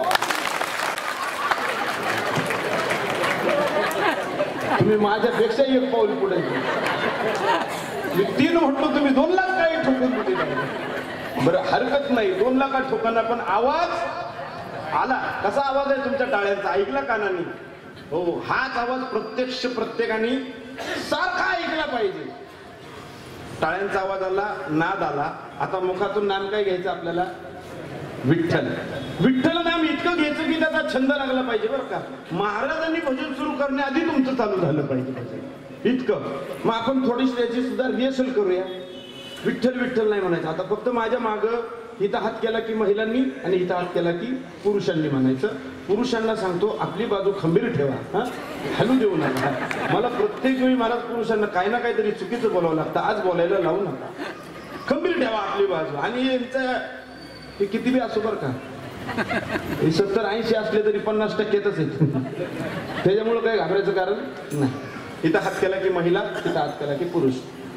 तुम्ही माझ्यापेक्षा एक पाऊल पुढे. मी तीन म्हटलो, तुम्ही दोन लाख काय ठोकून कुठे जाणार? बरं हरकत नाही, दोन लाखात ठोकांना पण आवाज आला. कसा आवाज आहे तुमच्या टाळ्यांचा? ऐकला कानाने? हो, हाच आवाज प्रत्यक्ष प्रत्येकाने सारखा ऐकला पाहिजे. टाळ्यांचा आवाज आला, नाद आला. आता मुखातून नाम काय घ्यायचं आपल्याला? विठ्ठल. विठ्ठल नाम इतकं घ्यायचं की त्याचा छंद लागला पाहिजे. बरं का, महाराजांनी भजन सुरू करण्याआधी तुमचं चालू झालं पाहिजे भजन, इतकं. मग आपण थोडीशी त्याची सुद्धा रिहर्सल करूया. विठ्ठल विठ्ठल नाही म्हणायचं. आता फक्त माझ्या मागं इथं हात केला की महिलांनी आणि इथं हात केला की पुरुषांनी म्हणायचं. पुरुषांना सांगतो आपली बाजू खंबीर ठेवा, हा, हलू देऊ नका. मला प्रत्येक वेळी महाराज पुरुषांना काही ना काहीतरी चुकीचं बोलावं लागतं. आज बोलायला लावू नका, खंबीर ठेवा आपली बाजू. आणि यांचं हे किती बी असो बरं का, हे सत्तर ऐंशी असले तरी पन्नास टक्क्यातच येत, त्याच्यामुळे काही घाबरायचं कारण नाही. इथं हात केला की महिला, तिथं हात केला की पुरुष.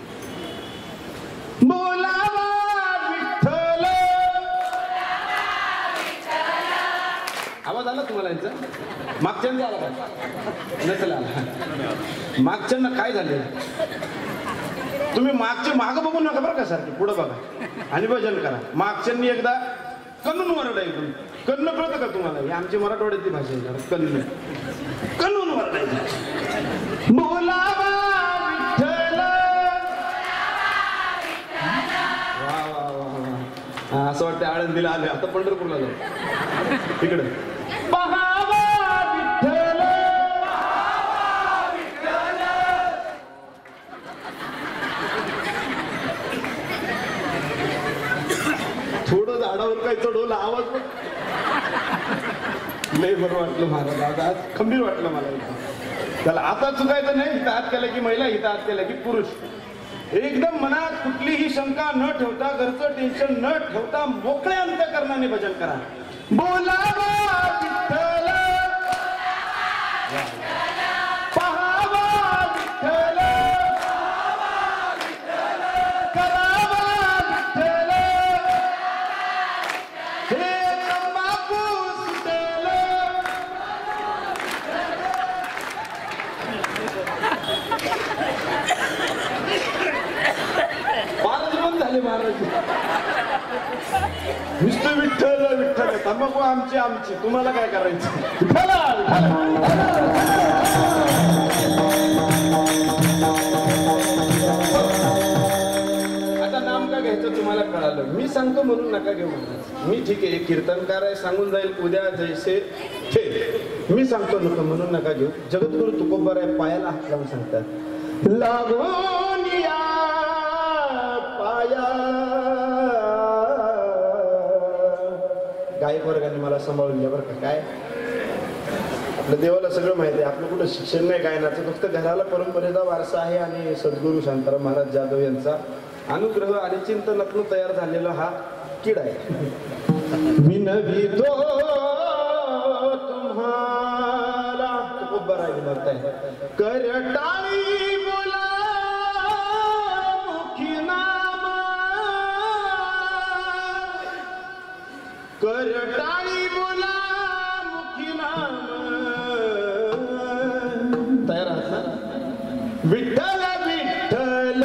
बोलावा विठ्ठल. आवाज आला तुम्हाला यांचा? मागच्यांचा आला का? नसेल आला. मागच्यांना काय झालं? तुम्ही मागचे माग बघू नका बरं का, सारखे पुढे बघा आणि भजन करा. मागच्यांनी एकदा कन्नून वरडा, एकदम कन्न कळतं का तुम्हाला? ही आमची मराठवाड्यातली भाषा आहे. कन्न कन्नून वरडायचं. बोलावा विठ्ठल. वा वा वा, असं वाटतं आळंदीला आले, आता पंढरपूरला जाऊ. इकडे पहावा विठ्ठल. थोडं झाडावर काय चढवलं, आवाज पण लय बरं वाटलं महाराज. आज खंबीर वाटलं मला. त्याला आता चुकायचं नाही. इथं हात केला की महिला, इथं हात केला की पुरुष. एकदम मनात कुठलीही शंका न ठेवता, घरचं टेन्शन न ठेवता मोकळ्या अंतःकरणाने भजन करा. बोलावा विठ्ठल. पहावा विठ्ठल. करावा विठ्ठल. हे तंबाखू सुटेल. महाराज बंद झाले. महाराज नुसतं विठ्ठल विठ्ठल. तंबाखू आमची आमची, तुम्हाला काय करायचं? विठ्ठल आता नाम का घ्यायचं तुम्हाला कळालं. मी सांगतो म्हणून नका घेऊ. मी ठीक आहे, कीर्तनकार आहे, सांगून जाईल उद्या जैसे थे. मी सांगतो नको म्हणून नका घेऊ. जगद्गुरु तुकोबार आहे, पायाला हात लावून सांगतात, लागून या पाया. गायक वर्गाने मला सांभाळून घ्या बरं का. काय आपल्या देवाला सगळं माहिती आहे. आपलं कुठं शिक्षण नाही गायनाचं, फक्त घराला परंपरेचा वारसा आहे. आणि सद्गुरू शांताराम महाराज जाधव यांचा अनुग्रह आणि चिंतनातून तयार झालेला हा किडा आहे. विनवितो तुम्हाला तुकोबार आहे, करटाळी बोला मुखी नाम. करटाळी बोला मुखी नाम. तयार आहात ना? विठ्ठल विठ्ठल.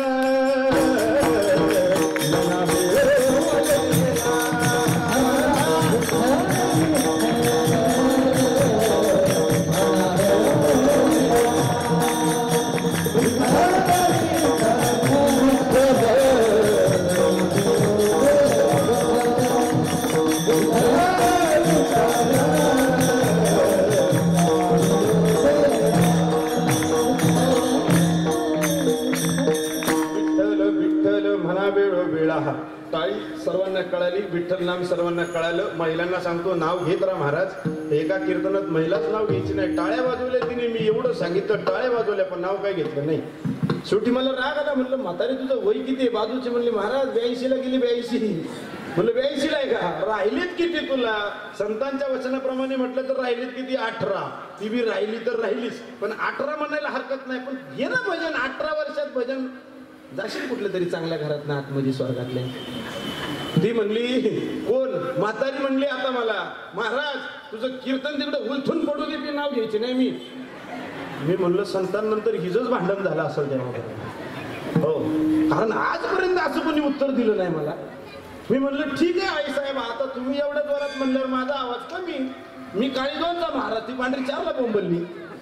म्हणा वेळो वेळा टाळी सर्वांना कळाली, विठ्ठल नाम सर्वांना कळालं. महिलांना सांगतो नाव घेत राहा महाराज. एका कीर्तनात महिलाच नाव घ्यायची नाही. टाळ्या वाजवल्या तिने, मी एवढं सांगितलं टाळ्या वाजवल्या पण नाव काय घेतलं नाही. शेवटी मला राग आला, म्हणलं म्हातारी तुझं वय किती आहे? बाजूची म्हणली महाराज ब्याऐंशीला गेली. ब्याऐंशी म्हणलं ब्याऐंशीला आहे का? राहिलीत किती तुला? संतांच्या वचनाप्रमाणे म्हटलं तर राहिलीत किती? अठरा. ती बी राहिली तर राहिलीच, पण अठरा म्हणायला हरकत नाही. पण घे ना भजन, अठरा वर्षात भजन. जाशील कुठल्या तरी चांगल्या घरात ना आतमध्ये स्वर्गातले. ती म्हणली कोण? म्हातारी म्हणली आता मला, महाराज तुझं कीर्तन तिकडे उलथून पडू दे, ती नाव घ्यायची नाही. मी मी म्हणलं संतांनंतर हिजंच भांडण झालं असेल तेव्हा. हो, कारण आजपर्यंत असं कोणी उत्तर दिलं नाही मला. मी म्हणलं ठीक आहे आई साहेब, आता तुम्ही एवढ्या जोरात म्हणल्यावर माझा आवाज कमी. मी काळीजोनचा महाराज, ती पांढरी चारला बोंबलली.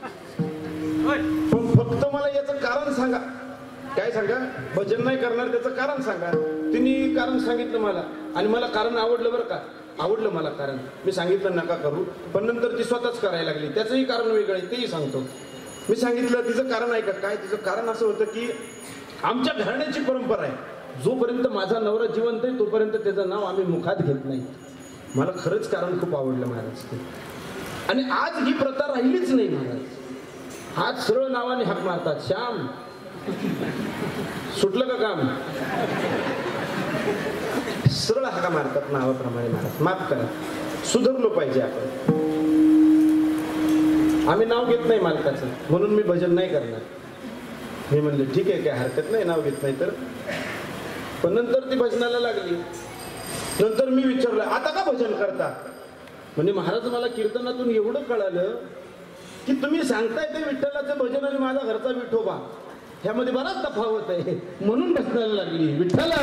पण फक्त मला याचं कारण सांगा. काय सांगा? भजन नाही करणार त्याचं कारण सांगा. तिने कारण सांगितलं मला आणि मला कारण आवडलं बरं का. आवडलं मला कारण. मी सांगितलं नका करू, पण नंतर ती स्वतःच करायला लागली. त्याचंही कारण वेगळं आहे, तेही सांगतो. मी सांगितलं तिचं कारण आहे का? काय तिचं कारण असं होतं की आमच्या घराण्याची परंपरा आहे, जोपर्यंत माझा नवरा जिवंत आहे तोपर्यंत त्याचं नाव आम्ही मुखात घेत नाही. मला खरंच कारण खूप आवडलं महाराज ते. आणि आज ही प्रथा राहिलीच नाही महाराज. हात सरळ नावाने हाक मारतात. श्याम सुटलं का काम? सरळ हाका मारतात नावाप्रमाणे महाराज. माफ करा, सुधारलो पाहिजे आपण. आम्ही नाव घेत नाही मालकाचं, म्हणून मी भजन नाही करणार. मी म्हणले ठीक आहे, काय हरकत नाही, नाव घेत नाही तर. पण नंतर ती भजनाला लागली. नंतर मी विचारलं आता का भजन करता? म्हणजे महाराज मला कीर्तनातून एवढं कळालं की तुम्ही सांगताय ते विठ्ठलाचं भजन आणि माझा घरचा विठोबा ह्यामध्ये बराच तफावत आहे, म्हणून भजनाला लागली. विठ्ठला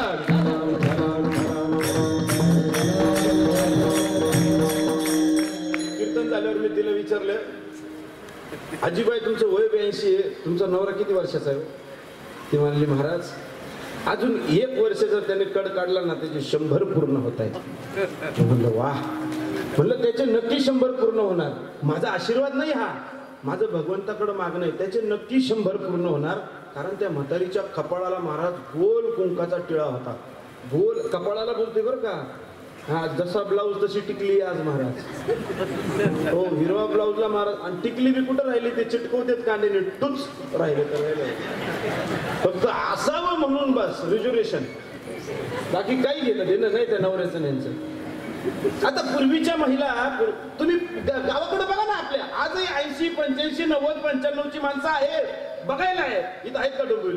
कीर्तन झाल्यावर मी तिला विचारलं आजीबाई तुमचं वय ब्याऐंशी आहे, तुमचा नवरा किती वर्षाचा आहे? ती म्हणली महाराज अजून एक वर्ष जर त्याने कड काढला ना त्याचे शंभर पूर्ण होत आहेत. म्हणलं वाह. म्हणलं त्याचे नक्की शंभर पूर्ण होणार. माझा आशीर्वाद नाही हा, माझं भगवंताकडे मागणं आहे. त्याचे नक्की शंभर पूर्ण होणार. कारण त्या म्हातारीच्या कपाळाला महाराज गोल कुंकाचा टिळा होता. गोल कपाळाला बोलते बरं का. हा जसा ब्लाऊज तशी टिकली आज महाराज. हो, हिरवा ब्लाऊजला महाराज. आणि टिकली बी कुठं राहिली? ते चिटकवतेत कांद्याने, टूच राहिले तर राहिले. फक्त असावं म्हणून बस रिझर्वेशन, बाकी काही घेणं देणं नाही त्या नवऱ्याचं यांचं. आता पूर्वीच्या महिला, तुम्ही गावाकडे बघा ना आपल्या, आजही ऐंशी पंच्याऐंशी नव्वद पंच्याण्णवची माणसं आहेत, बघायला आहे. इथं आहेत का डोंबिवली?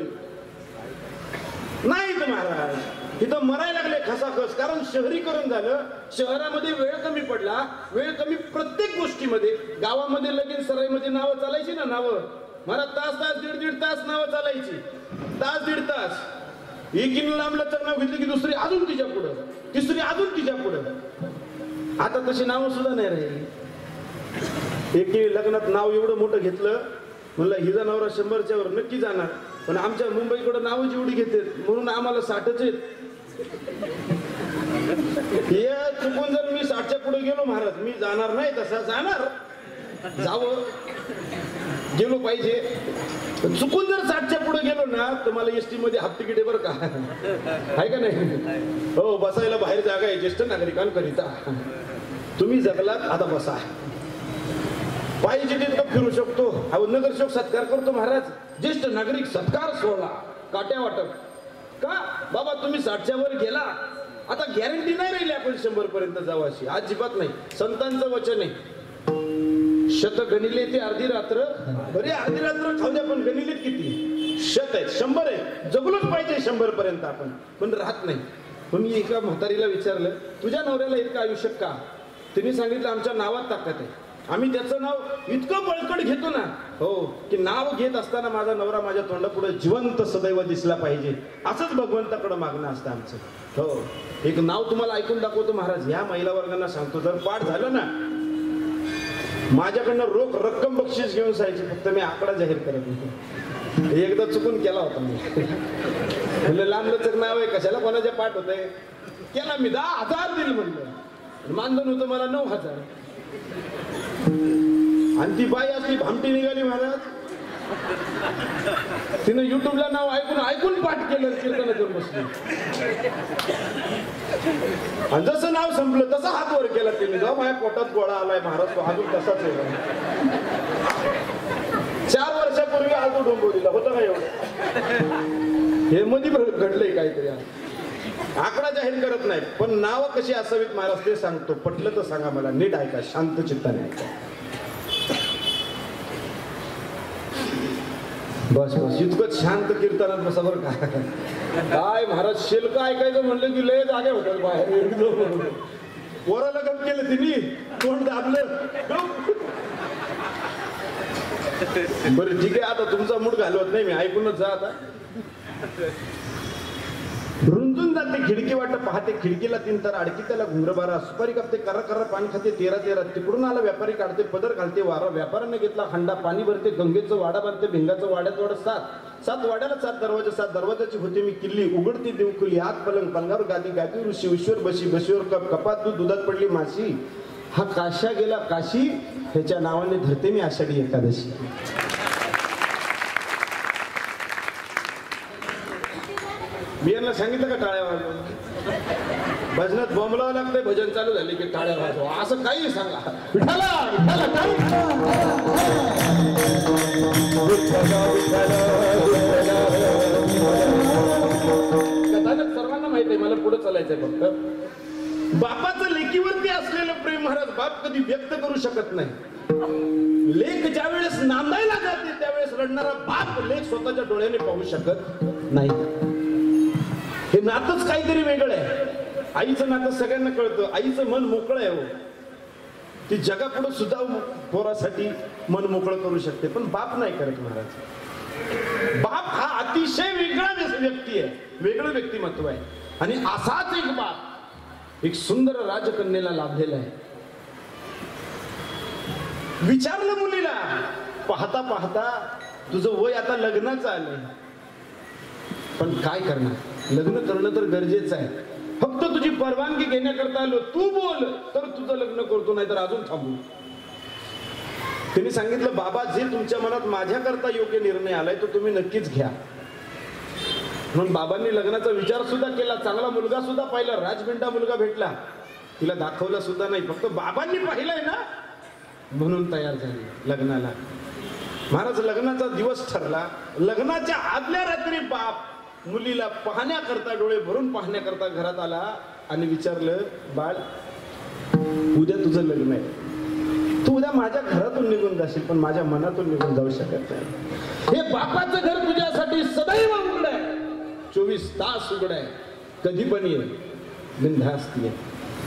नाही महाराज. इथं मरायला लागले खसाखस. कारण शहरीकरण झालं, शहरामध्ये वेळ कमी पडला. वेळ कमी प्रत्येक गोष्टीमध्ये. गावामध्ये लगीन सराईमध्ये नावं चालायची ना, नावं महाराज तास तास दीड दीड तास नावं चालायची. तास दीड तास. एकीनं लांब लचक नाव घेतली की दुसरी अजून तिच्या पुढं, तिसरी अजून तिच्या पुढं. आता तशी नावं सुद्धा नाही राहिली. एकी लग्नात नाव एवढं मोठं घेतलं, म्हणलं हिचा नवरा शंभरच्या वर नक्की जाणार. पण आमच्या मुंबईकडे नावच एवढी घेते म्हणून आम्हाला साठच आहेत. हे चुकून जर मी साठच्या पुढे गेलो महाराज, मी जाणार नाही तसा. जाणार जावं गेलो पाहिजे. चुकून जर साठच्या पुढे गेलो ना तर मला एसटी मध्ये हाफ तिकीट आहे बरं का. आहे का नाही? हो, बसायला बाहेर जागा आहे ज्येष्ठ नागरिकांकरिता. तुम्ही जगलात आता बसा. पाहिजे तितकं फिरू शकतो. अहो नगरसेवक सत्कार करतो महाराज. ज्येष्ठ नागरिक सत्कार सोहळा काट्या वाटप का बाबा? तुम्ही साठच्या वर गेला, आता गॅरंटी नाही राहिली आपण शंभर पर्यंत जाऊ अशी, अजिबात नाही. संतांचं वचन आहे, शत गणिले ते अर्धी रात्र. बरे अर्धी रात्र खाऊ द्या, पण गणिलेत किती? शत आहेत, शंभर आहे. जगलोच पाहिजे शंभर पर्यंत आपण, पण राहत नाही. पण मी एका म्हातारीला विचारलं तुझ्या नवऱ्याला इतकं आयुष्य का? तिने सांगितलं आमच्या नावात ताकद आहे. आम्ही त्याचं नाव इतकं बळकट घेतो ना, हो, की नाव घेत असताना माझा नवरा माझ्या तोंडापुढे जिवंत सदैव दिसला पाहिजे, असंच भगवंताकडे मागणं असतं आमचं. हो, एक नाव तुम्हाला ऐकून दाखवतो महाराज. ह्या महिला वर्गांना सांगतो, जर पाठ झालं ना माझ्याकडनं रोख रक्कम बक्षीस घेऊन जायची. फक्त मी आकडा जाहीर करत नाही. एकदा चुकून केला होता मी. म्हणलं लांब लचक नाव आहे, कशाला कोणाच्या पाठ होत आहे? केला मी. दहा हजार दिल म्हणलं. मानधन होतं मला नऊ हजार. आणि ती बाई असली भामटी निघाली महाराज. तिनं युट्यूबला नाव ऐकून ऐकून पाठ केलं, कीर्तन करून बसली. आणि जसं नाव संपलं तसं हात वर केला तिने. जेव्हा माझ्या पोटात गोळा आलाय महाराज, तो अजून तसाच आहे. चार वर्षापूर्वी आजू डोंबवलीला होतं का एवढं? हे मध्ये घडलंय काहीतरी. आकडा जाहीर करत नाही, पण नाव कशी असावीत महाराज ते सांगतो. पटलं तर सांगा मला, नीट ऐका, शांत चित्ताने ऐका. बस बस इतकंच शांत कीर्तनात बसा बरं का. काय महाराज, शिल्क ऐकायचं म्हणलं की लय जागे होतात बाहेर. पोराला गप केलं तिने, तोंड दाबलं. बरं ठीक आहे, आता तुमचा मूड घालवत नाही मी, ऐकूनच जा आता. रुंजून जाते खिडकी वाट पाहते, खिडकीला तीन तर अडकी त्याला घुंगर बारा. सुपारी कापते, कर्रा कर्रा पाणी खाते, तेरा तेरा. तिकडून आला व्यापारी, काढते पदर, घालते वारा. व्यापाऱ्याने घेतला हंडा, पाणी भरते, गंगेचं वाडा बांधते, भिंगाचं वाड्यात वाडा. सात सात वाड्याला सात दरवाजा, सात दरवाजाची होती मी किल्ली. उघडती देवखुली, हात पलंग, पलंगावर गादी, गादी ऋषी, ईश्वर बशी, बशीवर कप, कपात दूध, दुधात पडली माशी. हा काशा गेला काशी, ह्याच्या नावाने धरते मी आषाढी एकादशी. मी यांना सांगितलं का टाळ्या वाजवा? भजनात बोंबलावं लागतंय, भजन चालू झाले की टाळ्या वाजवा, असं काही सांगा. विठाला विठाला कथानक सर्वांना माहित आहे, मला पुढे चालायचंय. फक्त बापाचं लेकीवरती असलेलं प्रेम महाराज बाप कधी व्यक्त करू शकत नाही. लेक ज्या वेळेस नांदायला जाते त्यावेळेस रडणारा बाप लेक स्वतःच्या डोळ्याने पाहू शकत नाही. हे नातच काहीतरी वेगळं आहे. आईचं नातं सगळ्यांना कळतं. आईचं मन मोकळं आहे हो, ती जगापुढे सुद्धा पोरासाठी मन मोकळं करू शकते, पण बाप नाही करत महाराज. बाप हा अतिशय वेगळा व्यक्ती आहे, वेगळं व्यक्तिमत्व आहे. आणि असाच एक बाप एक सुंदर राजकन्येला लाभलेला आहे. विचारलं मुलीला, पाहता पाहता तुझं वय आता लग्नाचं आलंय, पण काय करणार, लग्न करणं तर गरजेचं आहे. फक्त तुझी परवानगी घेण्याकरता आलो, तू बोल तर तुझं लग्न करतो, नाही तर अजून थांबू. त्यांनी सांगितलं, बाबा जे तुमच्या मनात माझ्याकरता योग्य निर्णय आलाय तो तुम्ही नक्कीच घ्या. म्हणून बाबांनी लग्नाचा विचार सुद्धा केला. चांगला मुलगा सुद्धा पाहिला, राजबिंडा मुलगा भेटला. तिला दाखवला सुद्धा नाही, फक्त बाबांनी पाहिलंय ना म्हणून तयार झाली लग्नाला. महाराज लग्नाचा दिवस ठरला. लग्नाच्या आदल्या रात्री बाप मुलीला पाहण्याकरता, डोळे भरून पाहण्याकरता घरात आला आणि विचारलं, बाळ उद्या तुझं लग्न आहे, तू उद्या माझ्या घरातून निघून जाशील पण माझ्या मनातून निघून जाऊ शकत नाही. हे बापाचं घर तुझ्यासाठी सदैव उघड आहे, चोवीस तास उघड आहे, कधी पण ये, बिनधास्त ये.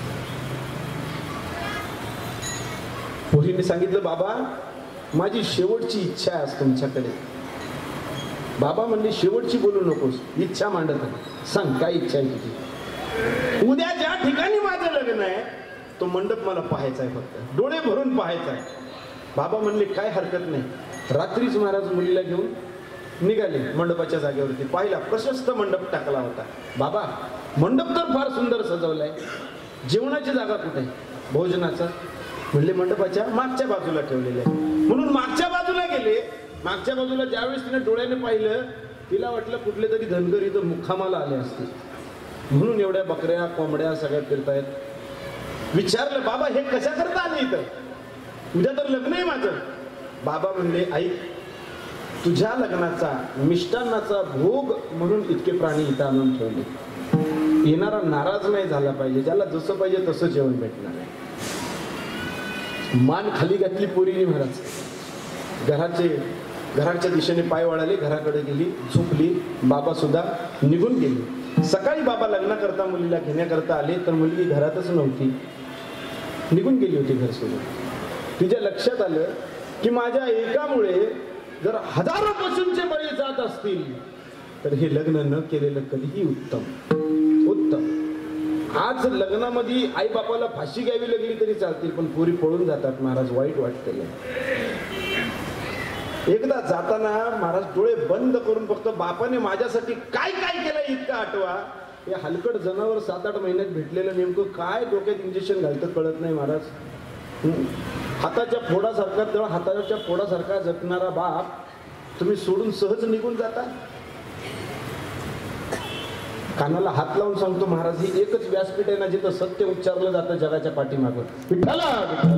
पोरीने सांगितलं, बाबा माझी शेवटची इच्छा आहे आज तुमच्याकडे. बाबा म्हणले, शेवटची बोलू नकोस, इच्छा मांडत आहे, सांग काय इच्छा आहे तुझी. उद्या ज्या ठिकाणी माझं लग्न आहे तो मंडप मला पाहायचा आहे, फक्त डोळे भरून पाहायचा आहे. बाबा म्हणले, काय हरकत नाही. रात्रीच महाराज मुलीला घेऊन निघाले मंडपाच्या जागेवरती. पाहिला, प्रशस्त मंडप टाकला होता. बाबा मंडप तर फार सुंदर सजवलाय, जेवणाची जागा कुठे, भोजनाचं? म्हणले, मंडपाच्या मागच्या बाजूला ठेवलेलं आहे. म्हणून मागच्या बाजूला गेले. मागच्या बाजूला ज्यावेळेस तिने डोळ्याने पाहिलं, तिला वाटलं कुठले तरी धनगर इथं मुक्कामाला आले असते, म्हणून एवढ्या बकऱ्या कोंबड्या सगळ्या फिरतायत. विचारलं, बाबा हे कशा करता आले इथं, उद्या तर लग्न आहे माझं. बाबा म्हणले, ऐक, तुझ्या लग्नाचा मिष्टान्नाचा भोग म्हणून इतके प्राणी इथं आणून ठेवले. येणारा नाराज नाही झाला पाहिजे, ज्याला जसं पाहिजे तसं जेवण भेटणार आहे. मान खाली घातली पोरीने महाराज. घराचे घराच्या दिशेने पाय वळाले, घराकडे गेली, झोपली. बाबा सुद्धा निघून गेले. सकाळी बाबा लग्नाकरता मुलीला घेण्याकरता आले तर मुलगी घरातच नव्हती, निघून गेली होती घर सोडून. तिच्या लक्षात आलं की माझ्या एकामुळे जर हजारो पशूंचे बळी जात असतील तर हे लग्न न केलेलं कधीही उत्तम उत्तम. आज लग्नामध्ये आई बापाला फाशी घ्यावी लागली तरी चालतील, पण पोरी पळून जातात महाराज, वाईट वाटतं. एकदा जाताना महाराज डोळे बंद करून फक्त बापाने माझ्यासाठी काय काय केलं इतकं आठवा. हे हलकट जनावर सात आठ महिन्यात भेटलेलं नेमकं काय डोक्यात इंजेक्शन घालतं कळत नाही महाराज. हाताच्या फोडासारखा, तेव्हा हाताच्या फोडासारखा जपणारा बाप तुम्ही सोडून सहज निघून जाता. कानाला हात लावून सांगतो महाराज, ही एकच व्यासपीठ आहे ना जिथं सत्य उच्चारलं जातं जगाच्या पाठीमागं. विठ्ठला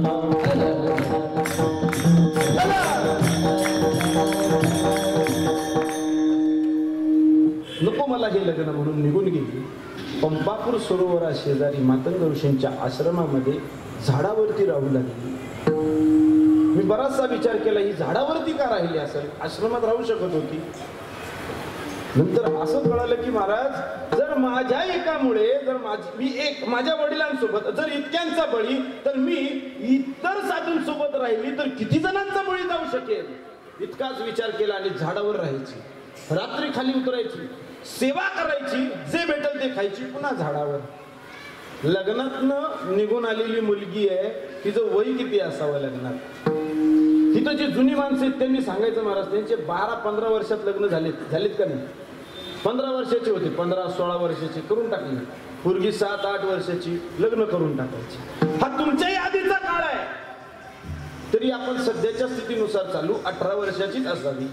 नको मला हे लग्न म्हणून निघून गेली. पंपापूर सरोवरा शेजारी मातंग ऋषींच्या आश्रमामध्ये झाडावरती राहू लागली. मी बराचसा विचार केला, ही झाडावरती का राहिली असेल, आश्रमात राहू शकत होती. नंतर असं कळालं की महाराज, जर माझ्या एकामुळे जर माझी मी एक माझ्या वडिलांसोबत जर इतक्यांचा बळी, तर मी इतर साधूंसोबत राहिली तर किती जणांचा बळी जाऊ शकेल. इतकाच विचार केला आणि झाडावर राहायची, रात्री खाली उतरायची, सेवा करायची, जे भेटल ते खायची, पुन्हा झाडावर. लग्नातनं निघून आलेली मुलगी आहे, तिचं वय किती असावं लग्नात. तिथं जी जुनी माणसं आहेत त्यांनी सांगायचं महाराज, त्यांचे बारा पंधरा वर्षात लग्न झालेत झालेत का नाही. पंधरा वर्षाची होती, पंधरा सोळा वर्षाची करून टाकली. पूर्वी सात आठ वर्षाची लग्न करून टाकायची. हा तुमच्याही आधीचा काळ आहे, तरी आपण सध्याच्या स्थितीनुसार चालू अठरा वर्षाचीच असावी.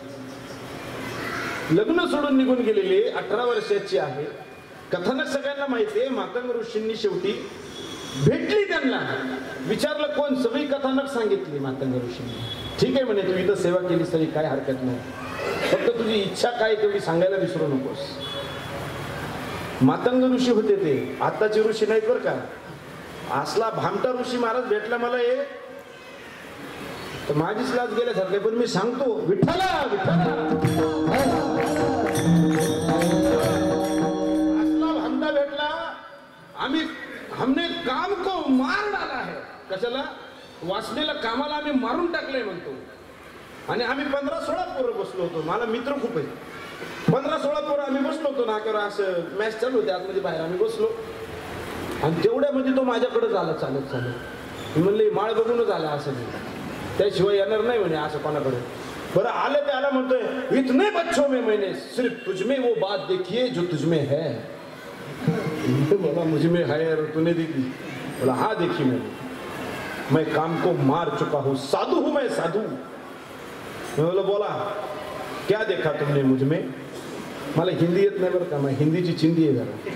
लग्न सोडून निघून गेलेले अठरा वर्षाची आहे. कथानक सगळ्यांना माहिती आहे. मातंग ऋषींनी शेवटी भेटली, त्यांना विचारलं कोण, सगळी कथानक सांगितली मातंग ऋषींनी. ठीक आहे म्हणे, तू इथं सेवा केलीस तरी काय हरकत नाही, फक्त तुझी इच्छा काय तेवढी सांगायला विसरू नकोस. मातंग ऋषी होते ते, आताचे ऋषी नाहीत बरं का. असला भामटा ऋषी महाराज भेटला मला एक, तर माझीच लाज गेल्यासारखं, पण मी सांगतो विठ्ठला विठ्ठला. असला भामटा भेटला, आम्ही हमने काम को मार डाला है. कशाला? वासनेला कामाला आम्ही मारून टाकलंय म्हणतो. आणि आम्ही पंधरा सोळा पोरं बसलो होतो, मला मित्र खूप आहेत. पंधरा सोळा पोरं आम्ही बसलो होतो नाक्यावर, असं मॅच चालू होते आतमध्ये, बाहेर आम्ही बसलो. आणि तेवढ्यामध्ये तो माझ्याकडे झाला चालत चालत. मी म्हणले माळ बघूनच आला असं नाही, त्याशिवाय येणार नाही म्हणे असं कोणाकडे. बरं आलं ते आला, म्हणतोय इतने बच्चों में मैंने सिर्फ तुझमें वो बात देखी है जो तुझमें है. बोला मुझमें है और तूने देखी. बोला हाँ देखी मैंने, मैं काम को मार चुका हूँ, साधु हूँ मैं साधु. मैं बोला बोला क्या देखा तुमने मुझमें. मला हिंदी येत नाही बरं का, मैं हिंदीची चिंदी आहे जरा.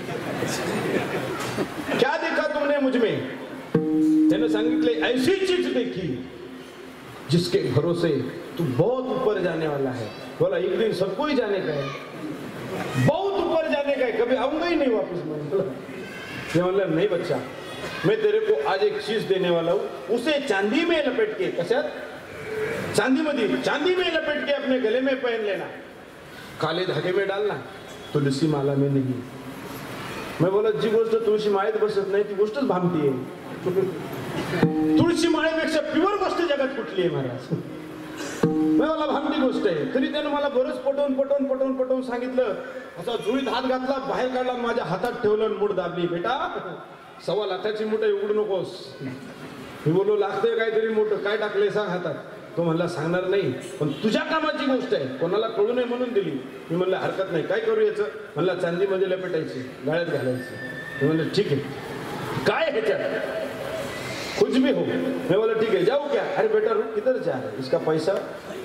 क्या देखा तुमने मुझमें. त्याने सांगितले ऐसी चीज देखी जिसके भरोसे तू बहुत ऊपर जाने वाला है. बोला एक दिन सबको ही जाने का है, बहुत ऊपर जाने का है, कभी आऊंगा ही नहीं वापस. मैं बोला नहीं बच्चा, मैं तेरे को आज एक चीज देने वाला हूँ, उसे चांदी में लपेट के, कशात चांदी मध्ये, चांदी में लपेट के अपने गले में पहन लेना, काले धागे में डालना, तुलसी माला में नहीं. मैं बोला जी गोष्ट तुळशी माळेत बसत नाही ती गोष्टच भामटी आहे. तुळशी माळेपेक्षा प्युअर गोष्ट जगात कुठली आहे महाराज. मला भामटी गोष्ट आहे. तरी त्यानं मला बरंच पटवून पटवून पटवून पटवून सांगितलं. असा जुळीत हात घातला, बाहेर काढला, माझ्या हातात ठेवलं आणि मूठ दाबली. बेटा सव्वा लाखाची मूठ आहे, उघडू नकोस. मी बोललो लागतंय काहीतरी मोठं, काय टाकलंय सांग हातात. तो म्हणला सांगणार नाही, पण तुझ्या कामाची गोष्ट आहे, कोणाला कळू नये म्हणून दिली. मी म्हणलं हरकत नाही, काय करू याचं. म्हणला चांदीमध्ये लपेटायची, गाळ्यात घालायची. मी म्हणलं ठीक आहे, काय ह्याच्यात कुछ भी हो. मैं बोला ठीक है जाओ क्या. अरे बेटा रुक, किधर जा रहा है, इसका पैसा.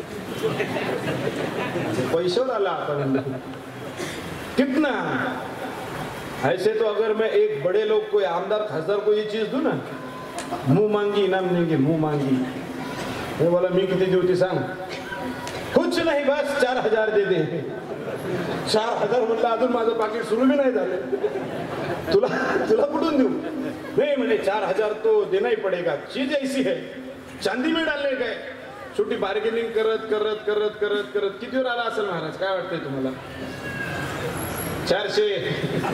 पैसा डाला आता कितना. ऐसे तो अगर मैं एक बड़े लोग को, आमदार खासदार को ये चीज दूं ना, मुंह मांगी इनाम देंगे, मुंह मांगी. मैं बोला मी किती देऊ ती सांग. कुछ नाही बस चार हजार दे दे. चार हजार म्हटलं अजून माझं पाकिट सुरू बी नाही झालं. तुला तुला कुठून देऊ. नहीं मैंने चार हजार तो देना ही पड़ेगा, चीज ऐसी है, चांदी में डालने का. छोटी बार्गेनिंग करत करत करत करत करत किती वेळ आला असेल महाराज, काय वाटतंय तुम्हाला. चारशे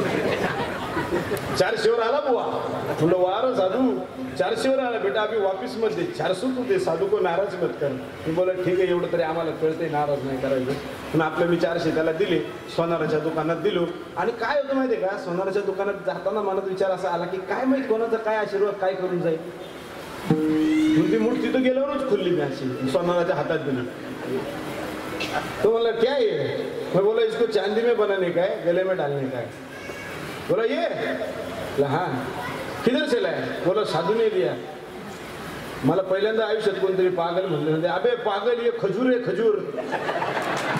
चारशे वर आला बुवा. तुला वार साधू चारशे वर आला. बेटा अभी वापिस मत दे, चारशे तू दे, साधू को नाराज मत कर. मी बोला ठीक आहे, एवढं तरी आम्हाला कळते, नाराज नाही करायचं. पण आपलं मी चारशे त्याला दिले, सोनाराच्या दुकानात दिलो. आणि काय होतं माहितीये का, सोनाराच्या दुकानात जाताना मनात विचार असा आला की काय माहित कोणाचा काय आशीर्वाद काय करून जाईल. ती मूठ तिथं गेल्यावरच खुलली मी अशी, सोनाराच्या हातात दिली. तो बोला क्या है. मैं बोला इसको चांदी में बनाने का है, गले में डालने का है. बोला ये हाँ किधर से लाया. बोला साधू ने दिया. मला पहिल्यांदा आयुष्यात कोणतरी पागल म्हणले, अबे पागल ये खजूर आहे खजूर.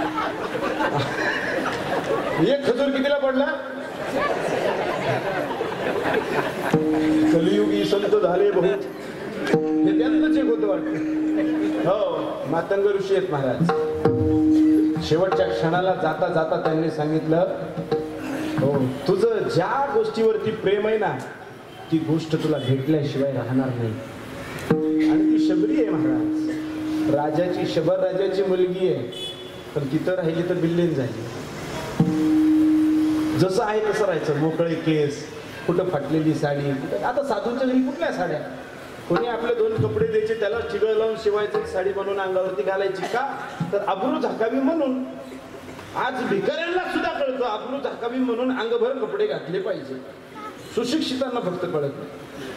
एक खजूर कितीला पडला? कलियुगी संत झाले बहुत, हे त्यांचंच एक होतं वाटतं. हो, मातंग ऋषी आहेत महाराज. शेवटच्या क्षणाला जाता जाता त्यांनी सांगितलं, हो तुझं ज्या गोष्टीवरती प्रेम आहे ना ती गोष्ट तुला भेटल्याशिवाय राहणार नाही. आणि ती शबरी आहे महाराज, राजाची, शबर राजाची मुलगी आहे, पण तिथं राहिली तर बिल्लीन झाली. जसं आहे तसं राहायचं, मोकळे केस, कुठं फाटलेली साडी. आता साधूंच्या घरी कुठल्या साड्या, कोणी आपले दोन कपडे द्यायचे, त्याला चिगळ लावून शिवायचं, साडी बनवून अंगावरती घालायची का, तर अब्रू झाकावी म्हणून. आज भिकाऱ्यांना सुद्धा कळतं अब्रू झाकावी म्हणून अंगभर कपडे घातले पाहिजे. सुशिक्षितांना फक्त कळत नाही.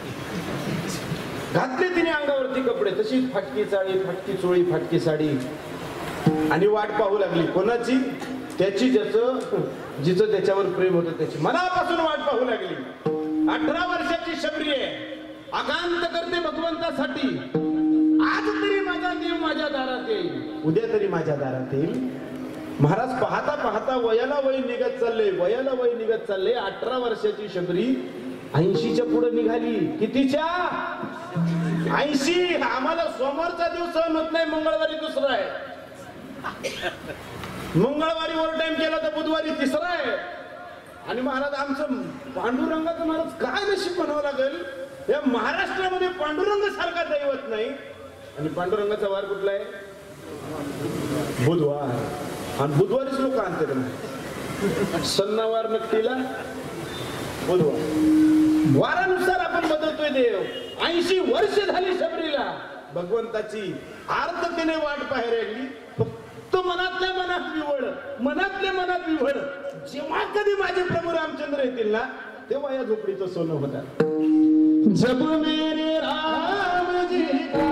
घातले तिने अंगावरती कपडे, तशी फाटकी साडी, फाटकी चोळी, फाटकी साडी, आणि वाट पाहू लागली. कोणाची? त्याची, ज्याचं जिचं त्याच्यावर प्रेम होतं त्याची. मनापासून वाट पाहू लागली. अठरा वर्षाची शबरी आहे, आकांत करते भगवंतासाठी. आज तरी माझा देव माझ्या दारात येईल, उद्या तरी माझ्या दारात येईल. महाराज पाहता पाहता वयाला वय निघत चालले, वयाला वय निघत चालले. अठरा वर्षाची शबरी ऐंशीच्या पुढे निघाली. कितीच्या? ऐंशी. आम्हाला सोमवारचा दिवस सहन होत नाही, मंगळवारी दुसरा आहे. मंगळवारी ओव्हर टाइम केला तर बुधवारी तिसरा आहे. आणि महाराज आमचं पांडुरंगाचं महाराज काय नशीब म्हणावं लागेल, या महाराष्ट्रामध्ये पांडुरंग सारखा दैवत नाही. आणि पांडुरंगाचा वार कुठला आहे? बुधवार. आणि बुधवारीच लोक आणतात ना, सन्नावार नक्कीला बुधवार. वारानुसार आपण बदलतोय देव. ऐंशी वर्ष झाली शबरीला भगवंताची आर्ततेने वाट पाहायला लागली. फक्त मनातल्या मनात विवळ, मनातल्या मनात विवळ. जेव्हा कधी माझे प्रभू रामचंद्र येतील ना, तेव्हा या झोपडीचं सोनं होणार. जब मेरे राम जी का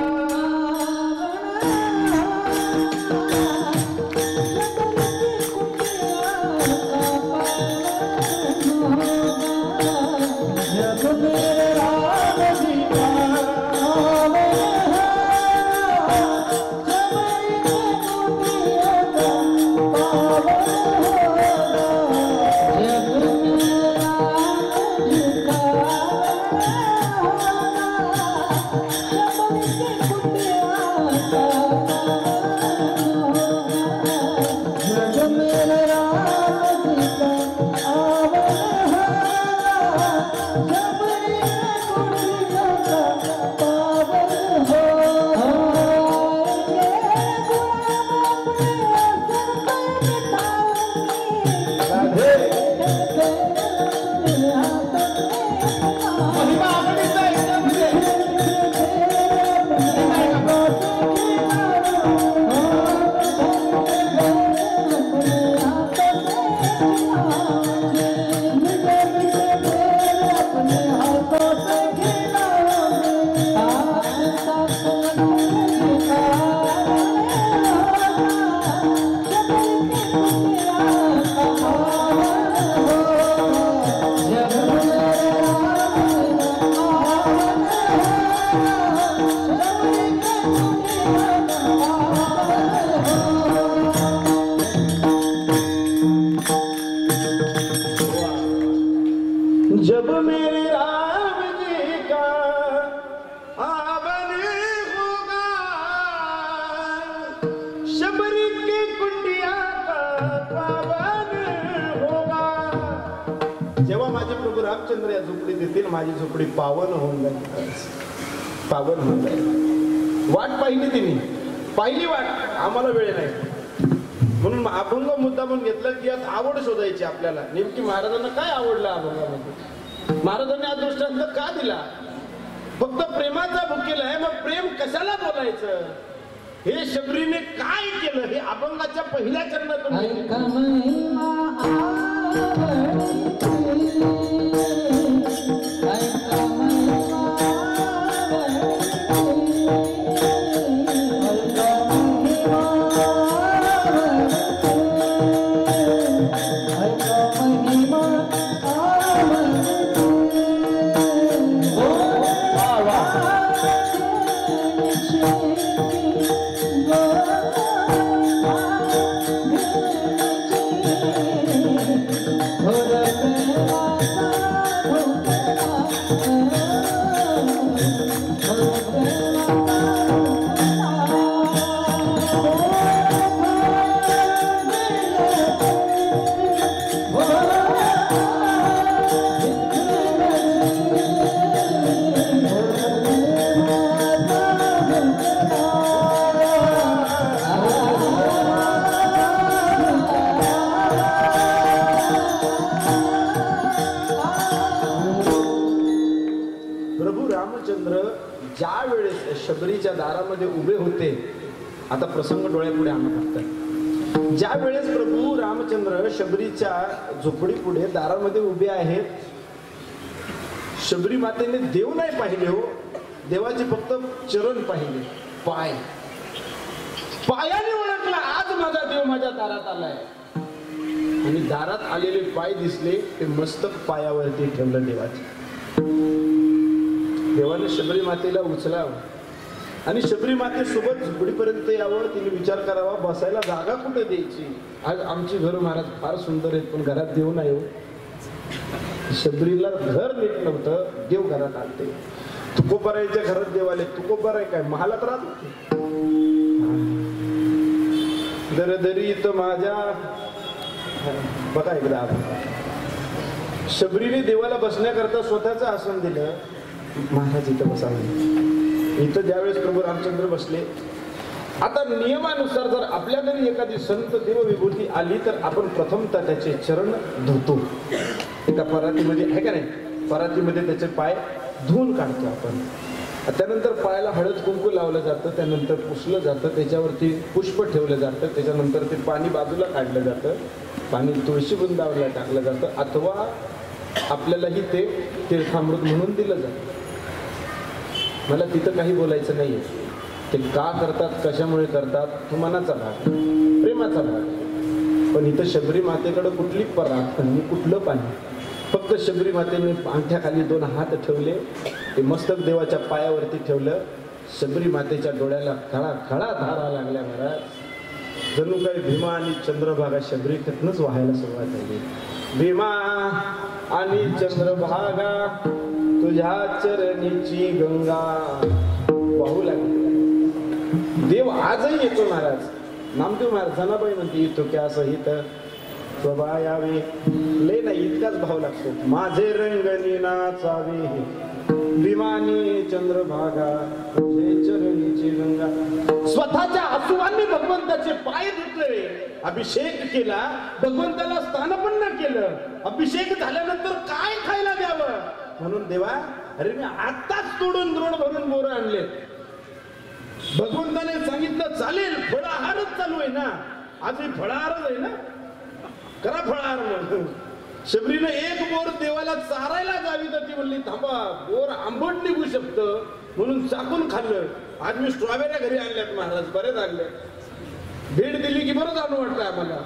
रामचंद्र या झोपडीत येतील, माझी झोपडी पावन होऊन जाईल, पावन होऊन जाईल. वाट पाहिली तिने, पाहिली वाट. आम्हाला वेळ नाही म्हणून अभंग मुद्दा म्हणून घेतला की यात आवड शोधायची आपल्याला. नेमकी महाराजांना काय आवडलं अभंगामध्ये, महाराजांनी हा दृष्टांत का दिला? फक्त प्रेमाचा भुकेला आहे, मग प्रेम कशाला बोलायचं? हे शबरीने काय केलं हे अभंगाच्या पहिल्या चरणातून Yeah. शबरीच्या दारामध्ये उभे होते. आता प्रसंग डोळ्यापुढे आणत असतात. ज्या वेळेस प्रभू रामचंद्र शबरीच्या झोपडी पुढे दारामध्ये उभे आहेत, शबरी मातेने देव नाही पाहिले हो, देवाचे फक्त चरण पाहिले, पाय. पायाने ओळखला आज माझा देव माझ्या दारात आलाय. आणि दारात आलेले पाय दिसले, ते मस्तक पायावरती ठेवलं देवाचे. देवाने शबरी मातेला उचलावं आणि शबरी मातेसोबत झोपडीपर्यंत यावं. तिने विचार करावा, बसायला जागा कुठे द्यायची. आज आमची घर महाराज फार सुंदर आहेत, पण घरात देव नाही हो. शबरीला घर नीट नव्हतं, देव घरात आणते. तुकोबारायच्या घरात देव आले. तुकोबाराय काय महालात राहत होते. दरदरी तर माझ्या बघा एकदा आपण शबरीने देवाला बसण्याकरता स्वतःचं आसन दिलं. महाराज इथं बसावं. इथं ज्यावेळेस प्रभू रामचंद्र बसले, आता नियमानुसार जर आपल्या घरी एखादी संत देव विभूती आली तर आपण प्रथमतः त्याचे चरण धुतो. एका परातीमध्ये आहे का नाही, परातीमध्ये त्याचे पाय धुवून काढतो आपण. त्यानंतर पायाला हळद कुंकू लावलं जातं, त्यानंतर पुसलं जातं, त्याच्यावरती पुष्प ठेवलं जातं, त्याच्यानंतर ते पाणी बाजूला काढलं जातं, पाणी तुळशी वृंदावनाला टाकलं जातं, अथवा आपल्यालाही ते तीर्थामृत म्हणून दिलं जातं. मला तिथं काही बोलायचं नाहीये. ते का करतात, कशामुळे करतात, तो मनाचा भाग, प्रेमाचा भाग. पण इथं शबरी मातेकडं कुठली परात आणि कुठलं पाणी. फक्त शबरी मातेने अंगठ्याखाली दोन हात ठेवले, ते मस्तक देवाच्या पायावरती ठेवलं. शबरी मातेच्या डोळ्याला खळा खळा धारा लागल्या महाराज. जणू काही भीमा आणि चंद्रभागा शबरीतनंच व्हायला सुरुवात झाली. भीमा आणि चंद्रभागा तुझ्या चरणीची गंगा वाहू लागली. देव आजही येतो महाराज. नामदेव महाराज जनाबाई म्हणते, येतो क्या सहित स्वभा यावे. लय नाही, इतकाच भाव लागतो. माझे रंगनी नाचावे भीमानी चंद्रभागा तुझे चरणीची गंगा. स्वतःच्या आसुवांनी भगवंताचे पाय धुतले, अभिषेक केला, भगवंताला स्थानपन्न केलं. अभिषेक झाल्यानंतर काय खायला द्यावं म्हणून देवा, अरे मी आत्ताच तोडून द्रोण भरून बोरं आणले. भगवंताने सांगितलं चालेल, फळाहारच चालू आहे ना, आज हे फळाहारच आहे ना, करा फळाहार म्हणून. शबरीनं एक बोर देवाला चारायला जावी तर ती म्हणली थांबा, बोर आंबट निघू शकतं म्हणून चाकून खाल्लं. आज मी स्ट्रॉबेऱ्या घरी आणल्यात महाराज, बरेच आणल्या. भेट दिली की बरंच आणू वाटतं आम्हाला.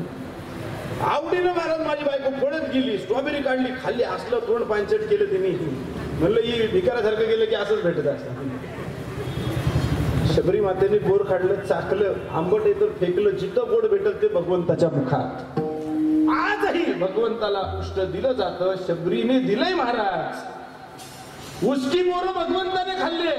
आवडीनं महाराज माझी बायको पळत गेली, स्ट्रॉबेरी काढली, खाल्ली, असलं तोंड पांचट केलं तिने. म्हणलं ही भिकाऱ्यासारखं गेलं की असंच भेटत असतं. शबरी मातेने बोर काढलं, चाकलं, आंबट येतं फेकलं. जिथं गोड भेटत ते भगवंताच्या मुखात. आजही भगवंताला उष्ट दिलं जातं. शबरीने दिलंय महाराज. उष्टी बोर भगवंताने खाल्ली.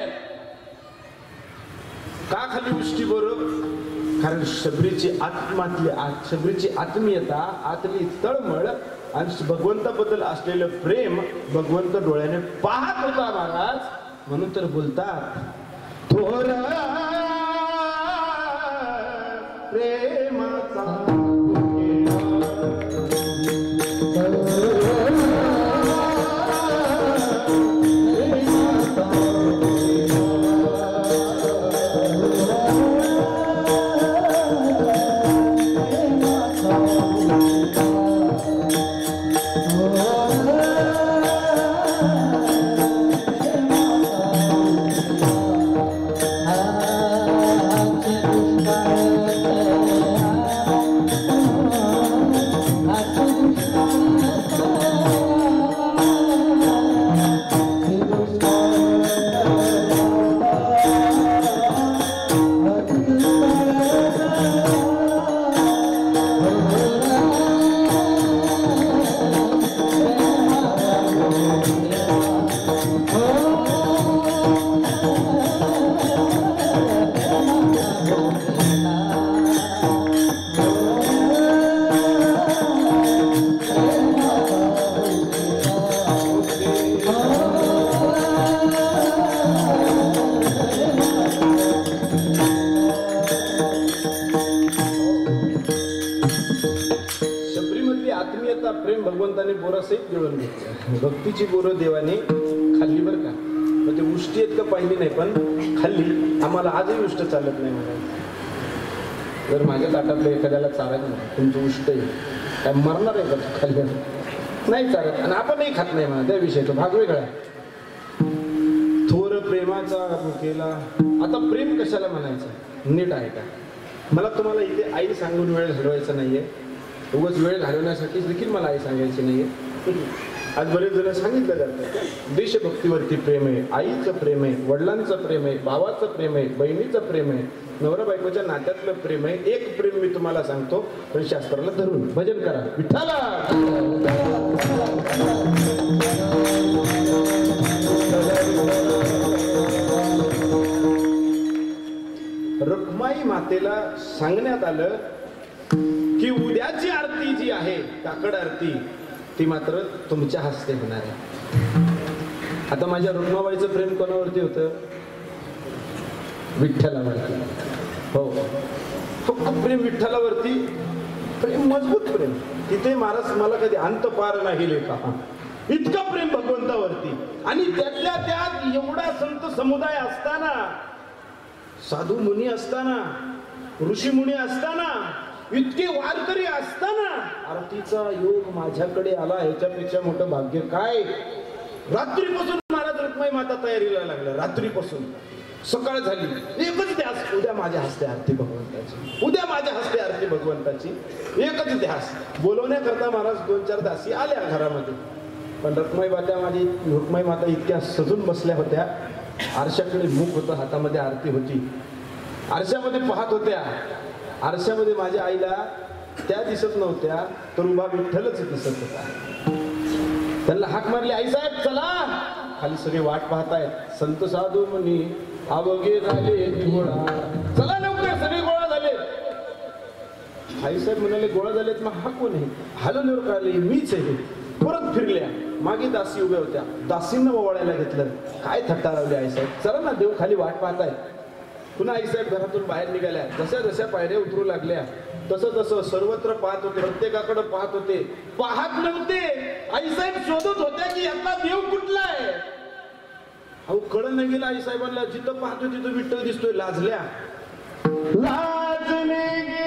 का खाल्ली उष्टी बोर? कारण शबरीची आत्मातली शबरीची आत्मीयता, आतली तळमळ आणि भगवंताबद्दल असलेलं प्रेम भगवंत डोळ्याने पाहत होता महाराज. म्हणून तर बोलतात, थोर प्रेमाचा भक्तीची बोरं देवाने खाल्ली बरं का. म्हणजे उष्टी आहेत का पाहिली नाही, पण खाल्ली, आम्हाला आजही उष्ट चालत नाही म्हणायचं. जर माझ्या ताटातलं एखाद्याला चालत नाही, तुमचं उष्ट आहे काय मरणार आहे का खाल्लं नाही चालत, आणि आपणही खात नाही म्हणा, त्या विषय तो भाग वेगळा. थोर प्रेमाचा केला. आता प्रेम कशाला म्हणायचं नीट आहे का? मला तुम्हाला इथे आई सांगून वेळ घालवायचा नाहीये, उगाच वेळ घालवण्यासाठी देखील मला आई सांगायची नाहीये. आज बरेच जण सांगितलं जातं देशभक्तीवरती प्रेम आहे, आईचं प्रेम आहे, वडिलांचं प्रेम आहे, भावाचं प्रेम आहे, बहिणीचं प्रेम आहे, नवरा बायकोच्या नात्यातलं प्रेम आहे. एक प्रेम मी तुम्हाला सांगतो, पण शास्त्राला धरून भजन करा विठ्ठला. रखमाई मातेला सांगण्यात आलं की उद्याची आरती जी आहे काकड आरती ती मात्र तुमच्या हस्ते होणार आहे. आता माझ्या रुक्माबाईचं प्रेम कोणावरती होतं? विठ्ठलावरती. हो, फक्त प्रेम विठ्ठलावरती, प्रेम मजबूत प्रेम. तिथे महाराज मला कधी अंत पार नाही लेखा, इतकं प्रेम भगवंतावरती. आणि त्यातल्या त्यात एवढा संत समुदाय असताना, साधू मुनी असताना, ऋषी मुनी असताना, इतके वारकरी असताना आरतीचा योग माझ्याकडे आला, ह्याच्यापेक्षा मोठं भाग्य काय? रात्रीपासून महाराज रखमाई माता तयारीला लागला. रात्रीपासून सकाळ झाली, एकच ध्यास, उद्या माझ्या हस्ते आरती भगवंताची, उद्या माझ्या हस्ते आरती भगवंताची, एकच ध्यास. बोलवण्याकरता महाराज दोन चार दासी आल्या घरामध्ये, पण रखमाई माता माझी रखमाई माता इतक्या सजून बसल्या होत्या. आरशाकडे मुख होतं, हातामध्ये आरती होती, आरशामध्ये पाहत होत्या. आरशामध्ये माझ्या आईला त्या दिसत नव्हत्या, तर उभा विठ्ठलच दिसत होता. त्यांना हाक मारली, आई साहेब चला. खाली सगळे वाट पाहतायत. संत साधू मुनी अवघे झाले गोळा, चला लवकर, सगळे गोळा झाले. आई साहेब म्हणाले गोळा झालेत, मग हा कोण आहे? हलवल्यावर कळाले मीच आहे. परत फिरल्या, मागे दासी उभ्या होत्या, दासींना ओवाळायला घेतलं. काय थट्टा लावली आई साहेब, चला ना, देव खाली वाट पाहताय. पुन्हा आई साहेब घरातून बाहेर निघाल्या. जशा जशा पायऱ्या उतरू लागल्या तसं तसं सर्वत्र पाहत होते, प्रत्येकाकडे पाहत होते. पाहत नव्हते, आई साहेब शोधत होत्या की यातला देव कुठला आहे. अहो कळलं नाही गेलं आई साहेबांना. जिथं पाहतो तिथं विठ्ठल दिसतोय. लाजल्या. लाजले गे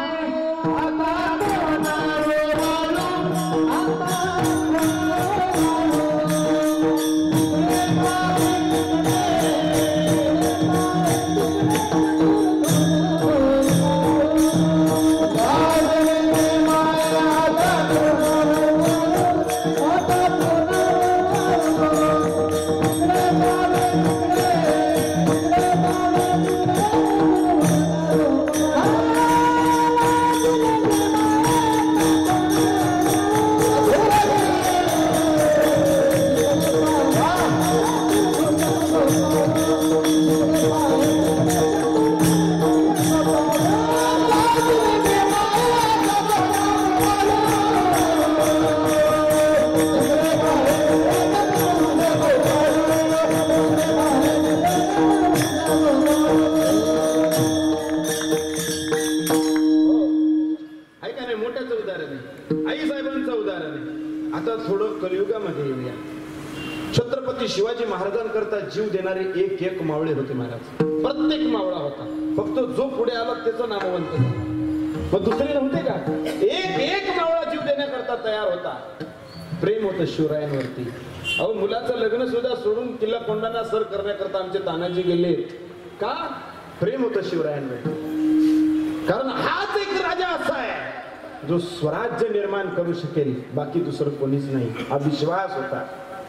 शिवाजी महाराजांकरता जीव देणारे एक एक मावळे होते महाराज. प्रत्येक मावळा होता, फक्त जो पुढे आला त्याचं नामवंत झालं. मग दुसरे नव्हते का? एक एक मावळा जीव देण्याकरता तयार होता. प्रेम होतं शिवरायांवरती. अहो मुलाचं लग्न सुद्धा सोडून किल्ला कोंढाणा सर करण्याकरता आमचे तानाजी गेले. का? प्रेम होतं शिवरायांवर. कारण हाच एक राजा असा आहे जो स्वराज्य निर्माण करू शकेल, बाकी दुसरं कोणीच नाही, हा विश्वास होता.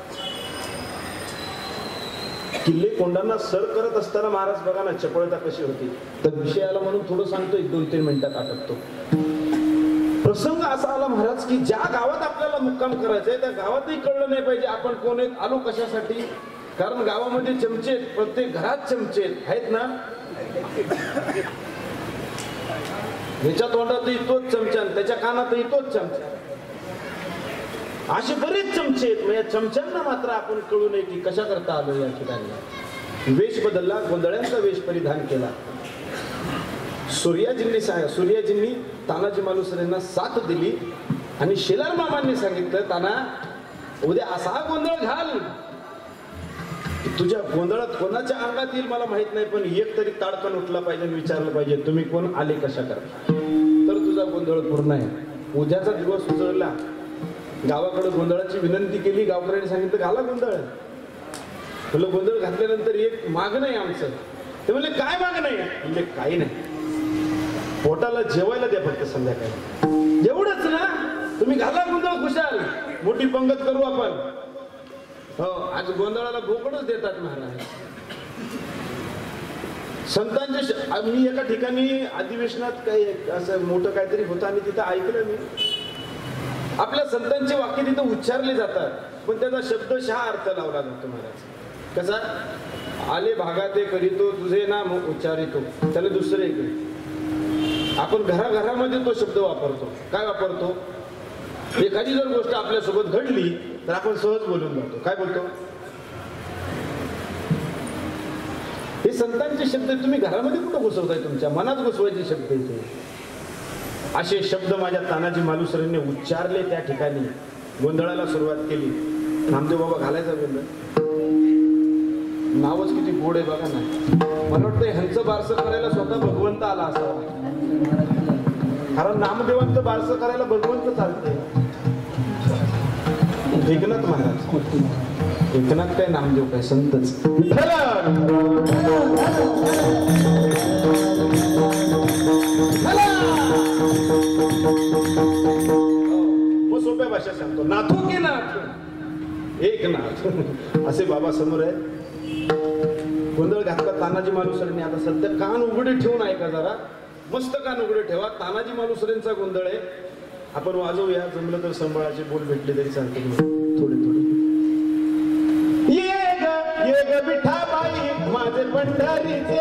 किल्ले कोंढाणा सर करत असताना महाराज बघा ना चपळता कशी होती. तर विषयाला म्हणून थोडं सांगतो, एक दोन तीन मिनिटात आटपतो. प्रसंग असा आला महाराज की ज्या गावात आपल्याला मुक्काम करायचंय त्या गावातही कळलं नाही पाहिजे आपण कोण आहेत, आलो कशासाठी. कारण गावामध्ये चमचे, प्रत्येक घरात चमचे आहेत ना. ह्याच्या तोंडातही तोच चमचा, त्याच्या कानातही तोच चमचा, असे बरेच चमचे आहेत. या चमच्यांना मात्र आपण कळू नये की कशा करता आलो या ठिकाणी. वेश बदलला, गोंधळ्यांचा वेश परिधान केला. सूर्याजींनी सूर्याजींनी तानाजी मालुसरेंना साथ दिली आणि शेलार मामांनी सांगितलं, ताना उद्या असा गोंधळ घाल तुझ्या गोंधळात कोणाच्या अंगात येईल मला माहित नाही, पण एक तरी ताडकन उठला पाहिजे आणि विचारलं पाहिजे तुम्ही कोण, आले कशा करा, तर तुझा गोंधळ पूर्ण आहे. उद्याचा दिवस उजळला, गावाकडे गोंधळाची विनंती केली, गावकऱ्यांनी सांगितलं घाला गोंधळ. तुला गोंधळ घातल्यानंतर एक मागणं आहे आमचं. ते म्हणले काय मागणं आहे? म्हणजे काही नाही, पोटाला जेवायला द्या फक्त संध्याकाळी, एवढंच ना. तुम्ही घाला गोंधळ खुशाल, मोठी पंगत करू आपण. हो, आज गोंधळाला बोकडच देतात महाराज. संतांचे मी एका ठिकाणी अधिवेशनात काही असं मोठं काहीतरी होतं आणि तिथं ऐकलं मी, आपल्या संतांचे वाक्य तिथं उच्चारले जातात, पण त्याचा शब्दशः अर्थ लावला जातो महाराज. कसा? आले भागात ते करीतो तुझे नाम उच्चारितो, त्याला दुसरे एक. आपण घराघरामध्ये तो शब्द वापरतो. काय वापरतो? एखादी जर गोष्ट आपल्यासोबत घडली तर आपण सहज बोलून जातो. काय बोलतो? हे संतांचे शब्द तुम्ही घरामध्ये कुठं घुसवताय? तुमच्या मनात घुसवायचे शब्द इथे. असे शब्द माझ्या तानाजी मालुसरेंनी उच्चारले. त्या ठिकाणी गोंधळाला सुरुवात केली. नामदेव बाबा घालायचा गोंधळ. नावच किती गोड आहे बघा ना. मला वाटतं ह्यांचं बारसं करायला स्वतः भगवंत आला असावा, कारण नामदेवांचं बारसं करायला भगवंत चालतंय. एकनाथ महाराज, एकनाथ काय नामदेव काय संतच. मग सोप्या भाषा सांगतो, नाथो की नाथ एकनाथ असे बाबा समोर आहे. गोंधळ घातला तानाजी मालुसरेंनी. आता सध्या कान उघडे ठेवून ऐका जरा, मस्त कान उघडे ठेवा. तानाजी मालुसरेंचा गोंधळ आहे. आपण वाजवूया, जमलं तर संबळाचे बोल भेटले तरी चालते थोडे थोडे. ये ग ये ग विठाबाई माझे पंढरीचे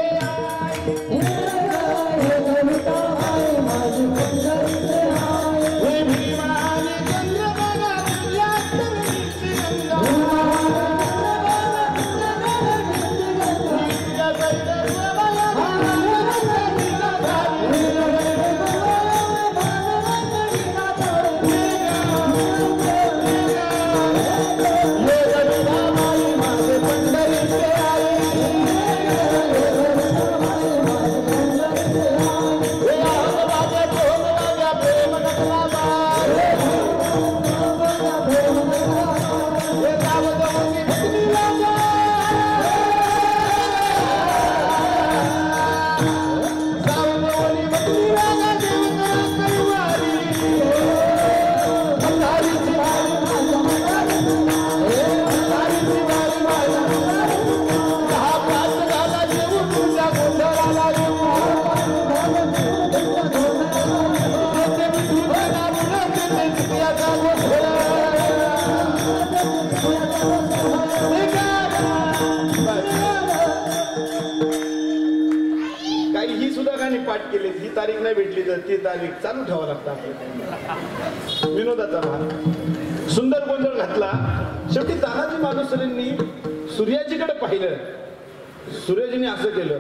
ही तारीख नाही भेटली तर ती तारीख चालू ठेवावं लागतं आपल्याला. विनोदाचा भाग. सुंदर गोंधळ घातला. शेवटी तानाजी मालुसरेंनी सूर्याजीकडे पाहिलं. सूर्याजीने असं केलं.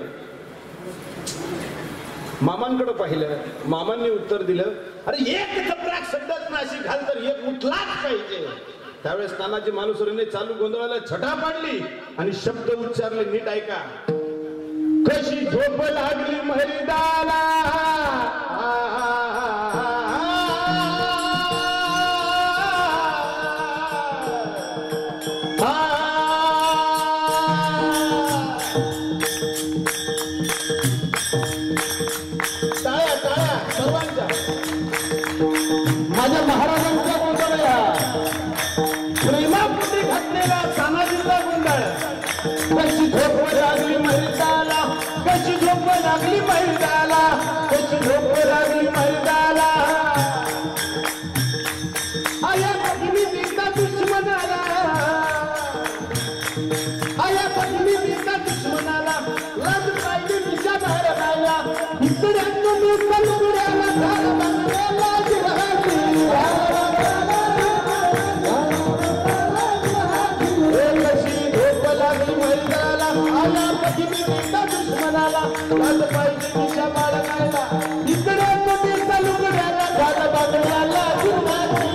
मामांकडे पाहिलं. मामांनी उत्तर दिलं, अरे एक चपराक शब्दात नाशी घाल तर एक उठलाच पाहिजे. त्यावेळेस तानाजी मालुसरेंनी चालू गोंधळाला छटा पाडली आणि शब्द उच्चारले. नीट ऐका. कशी झोप लागली महिदाला, टाळ्या टाळ्या सर्वांच्या. माझ्या महाराजांचा गोंधळ, प्रेमापुटी घातलेला तानाजीचा गोंधळ. कशी झोप लागली महिदाला, कशी झोप लागली महिदाला, कशी झोप लागली महिदाला. आया पत्नी पिता दुश्मनाला, आया पत्नी पिता दुश्मनाला. लाज पाहिजे विषा बाहेर राहिला. इकड्यांना मी कलुड्याला झाड बांधलेला जिरहाटी. कशी झोप लागली महिदाला, आया पत्नी पिता दुश्मनाला. लाज पाहिजे विषा बाळगायला. इकड्यांना मी कलुड्याला झाड बांधलेला जिरहाटी.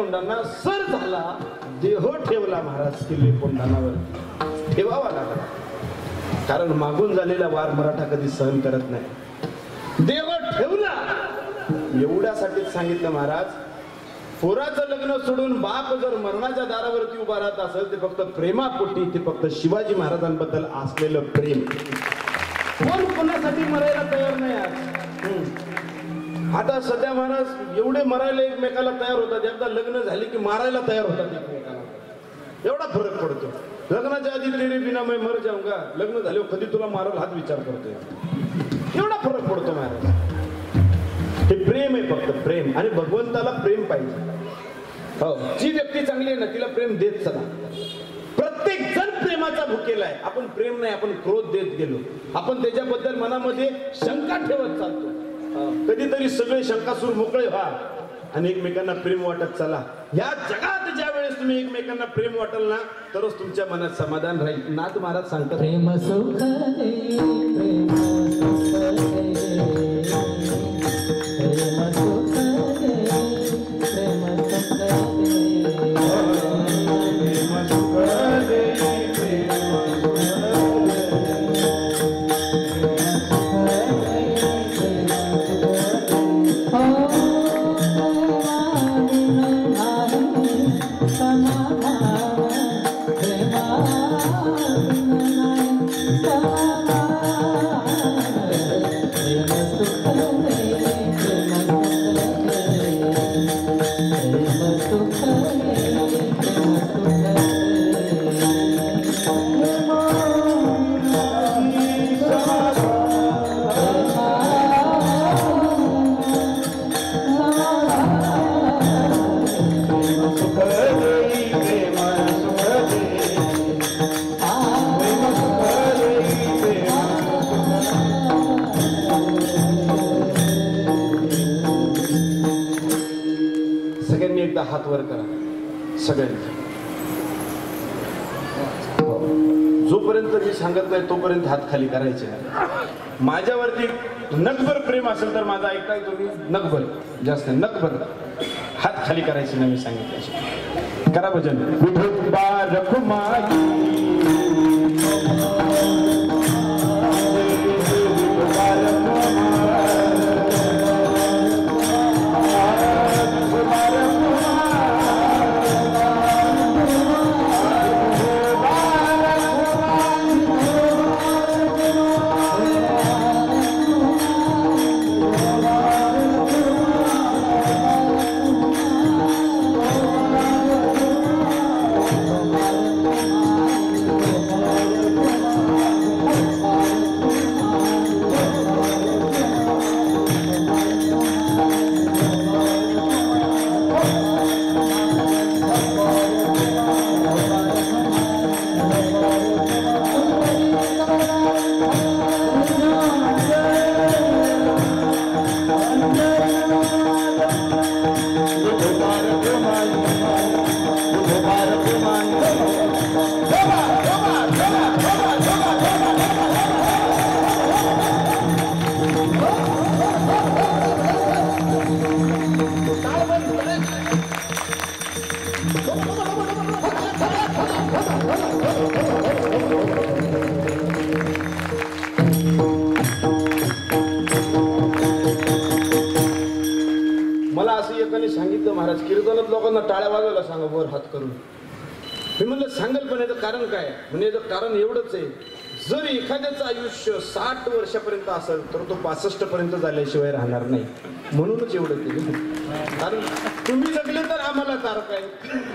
कोंडाणा सर झाला, देह ठेवला महाराज किल्ले कोंढाणावर. ठेवावा लागला, कारण मागून झालेला वार मराठा कधी सहन करत नाही. देह ठेवला एवढ्यासाठीच सांगितलं महाराज. पोराचं लग्न सोडून बाप जर मरणाच्या दारावरती उभा राहत असेल ते फक्त प्रेमापोटी, ते फक्त शिवाजी महाराजांबद्दल असलेलं प्रेम. कोण कोणासाठी मरायला तयार नाही आज. आता सध्या महाराज एवढे मरायला एकमेकाला तयार होतात, एकदा लग्न झाले की मारायला तयार होतात एकमेकाला. एवढा फरक पडतो. लग्नाच्या आधी तेरे बिना मैं मर जाऊंगा, लग्न झाले कधी तुला मारल हाच विचार करतोय. एवढा फरक पडतो महाराज. हे प्रेम आहे, फक्त प्रेम. आणि भगवंताला प्रेम पाहिजे. हो, जी व्यक्ती चांगली आहे ना तिला प्रेम देत चला. प्रत्येक जण प्रेमाचा भुकेला आहे. आपण प्रेम नाही, आपण क्रोध देत गेलो. आपण त्याच्याबद्दल मनामध्ये शंका ठेवत चालतो. कधीतरी सगळे शंकासूर मोकळे व्हा आणि एकमेकांना प्रेम वाटत चला. या जगात ज्या वेळेस तुम्ही एकमेकांना प्रेम वाटल ना तरच तुमच्या मनात समाधान राहील. नाथ महाराज सांगतात, प्रेम सुख दे, प्रेम सुख दे, प्रेम सुख दे, प्रेम सुख दे, प्रेम सुख दे, हात वर करा सगळ्यांनी. जोपर्यंत मी सांगत नाही तोपर्यंत हात खाली करायचे. माझ्यावरती नकभर प्रेम असेल तर माझा ऐकताय तुम्ही. नकभर, जास्त नकभर हात खाली करायचे नाही मी सांगितलं. करा भजन. विठोबा रखुमाई सांगितलं महाराज कीर्तनात लोकांना टाळ्या वाजवायला सांगा वर हात करून. मी म्हणलं सांगाल पण याचं कारण काय. म्हणजे याचं कारण एवढंच आहे, जर एखाद्याचं आयुष्य साठ वर्षापर्यंत असेल तर तो पासष्ट पर्यंत झाल्याशिवाय राहणार नाही. म्हणूनच एवढं केलं. कारण तुम्ही जगले तर आम्हाला तारक आहे.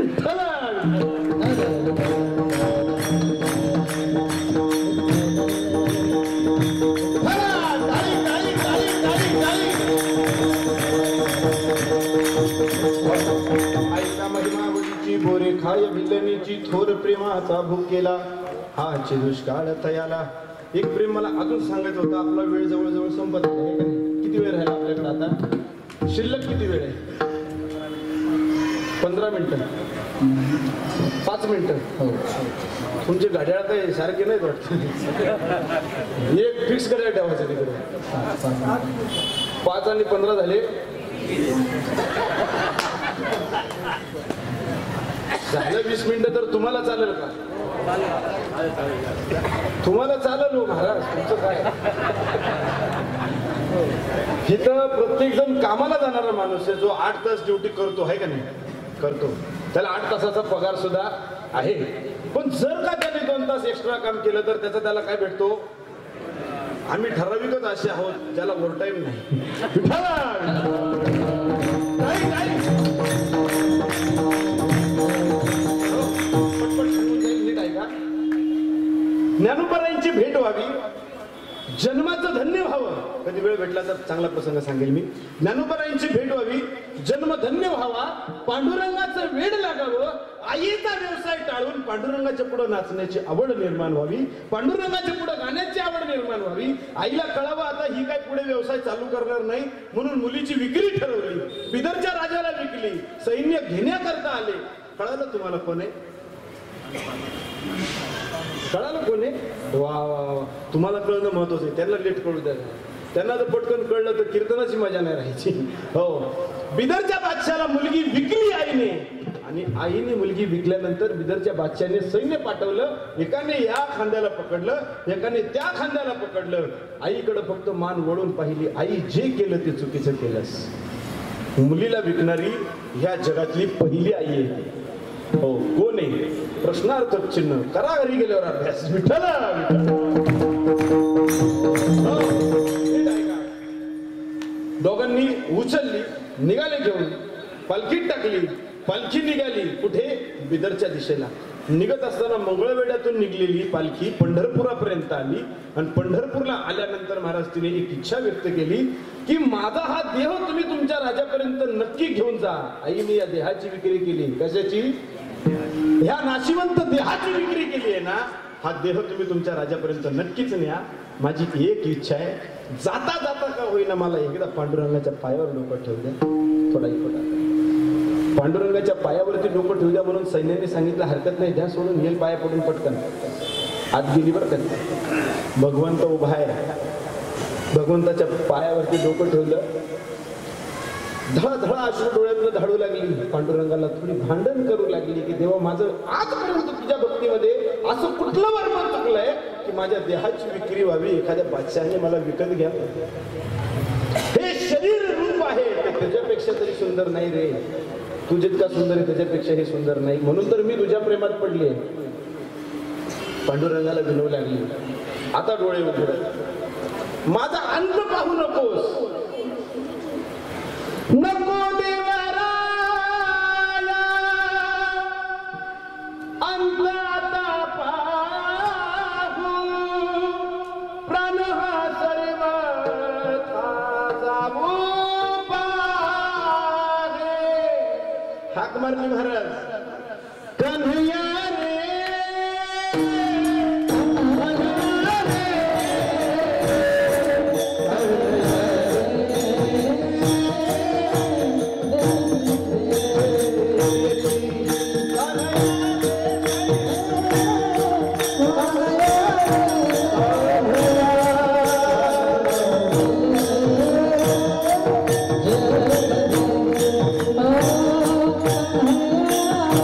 ऐका महिमावलीची बोरे खाय विलनीची थोर प्रेमाचा भुकेला हाची दुष्काळ तयाला. एक प्रेम मला अजून सांगायचं होतं. आपला वेळ जवळजवळ संपत आहे. किती वेळ राहिला आपल्याकडे आता. शिल्लक किती वेळ आहे. पंधरा मिनिटं पाच मिनिटं. हो, तुमची घड्याळ काही सारखी नाहीत वाटतं. एक फिक्स घड्याळ ठेवायचं तिकडे. पाच आणि पंधरा झाले. झालं वीस मिनिटं तर तुम्हाला चालेल का? तुम्हाला चालेल हो महाराज, तुमचं काय. इथं प्रत्येक जण कामाला जाणारा माणूस आहे जो आठ तास ड्युटी करतो, आहे का नाही? करतो. त्याला आठ तासाचा पगार सुद्धा आहे. पण जर का त्याने दोन तास एक्स्ट्रा काम केलं तर त्याचा त्याला काय भेटतो? आम्ही ठराविकच असे आहोत ज्याला ओव्हर टाईम नाही. नाही, नाही. पटपट सांगून जाईल, नीट ऐका. ज्ञानोबारायांची भेट व्हावी, जन्माचं धन्य व्हावं. कधी वेळ भेटला तर चांगला प्रसंग सांगेल मी. ज्ञानोबारायांची भेट व्हावी, जन्म धन्य व्हावा, पांडुरंगाचं वेड लागावं, आईचा व्यवसाय टाळून पांडुरंगाच्या पुढे नाचण्याची आवड निर्माण व्हावी, पांडुरंगाच्या पुढे गाण्याची आवड निर्माण व्हावी. आईला कळावं आता ही काय पुढे व्यवसाय चालू करणार नाही, म्हणून मुलीची विक्री ठरवली, बिदरच्या राजाला विकली, सैन्य घेण्याकरता आले. कळालं तुम्हाला कोण आहे? कळालं कोण आहे? वा वा वा, तुम्हाला कळणं महत्वाचं आहे, त्यांना लेट कळू द्या. त्यांना जर पटकन कळलं तर कीर्तनाची मजा नाही राहायची. हो, बिदरच्या बादशाला मुलगी विकली आईने, आणि आईने मुलगी विकल्यानंतर बिदरच्या बादशाने सैन्य पाठवलं. एकाने या खांद्याला पकडलं, एकाने त्या खांद्याला पकडलं. आईकडे फक्त मान वळून पाहिली. आई, जे केलं ते चुकीचं केलंस. मुलीला विकणारी ह्या जगातली पहिली आई आहे. हो, कोण आहे? प्रश्नार्थक चिन्ह करा घरी गेल्यावर अभ्यास. विठ्ठल दोघांनी उचलली, निघाले घेऊन, पालखीत टाकली. पालखी निघाली कुठे? बिदरच्या दिशेला. निघत असताना मंगळवेढ्यातून निघलेली पालखी पंढरपुरापर्यंत आली, आणि पंढरपूरला आल्यानंतर महाराज तिने एक इच्छा व्यक्त केली की माझा हा देह तुम्ही तुमच्या राजापर्यंत नक्की घेऊन जा. आईने या देहाची विक्री केली. कशाची? ह्या नाशिवंत देहाची विक्री केली आहे ना, हा देह तुम्ही तुमच्या राजापर्यंत नक्कीच न्या. माझी एक इच्छा आहे, जाता जाता का होईना मला एकदा पांडुरंगाच्या पायावर डोकं ठेवू द्या. थोडा इकडा पांडुरंगाच्या पायावरती डोकं ठेवू द्या म्हणून सैन्याने सांगितलं. हरकत नाही, द्या सोडून, येईल पाया पडून पटकन. आत गेली बरं का. भगवंत उभा आहे, भगवंताच्या पायावरती डोकं ठेवलं. धळधळ अश्रू डोळ्यातनं धाडू लागली. पांडुरंगाला थोडी भांडण करू लागली की देवा, माझं आजपर्यंत तुझ्या भक्तीमध्ये असं कुठलं वर्म चुकलंय की माझ्या देहाची विक्री व्हावी, एखाद्या बादशाहाने मला विकत घ्या. हे शरीर रूप आहे, ते त्याच्यापेक्षा तरी सुंदर नाही रे. तू जितका सुंदर आहे त्याच्यापेक्षा हे सुंदर नाही, म्हणून तर मी तुझ्या प्रेमात पडले. पांडुरंगाला विनवू लागली. आता डोळे उघड, माझा अंत पाहू नकोस. नको देवराया, अंत आता पाहू, प्राण हा सर्वथा जाऊ पाहे. हाक मारली महाराज. कन्हैया रे, Oh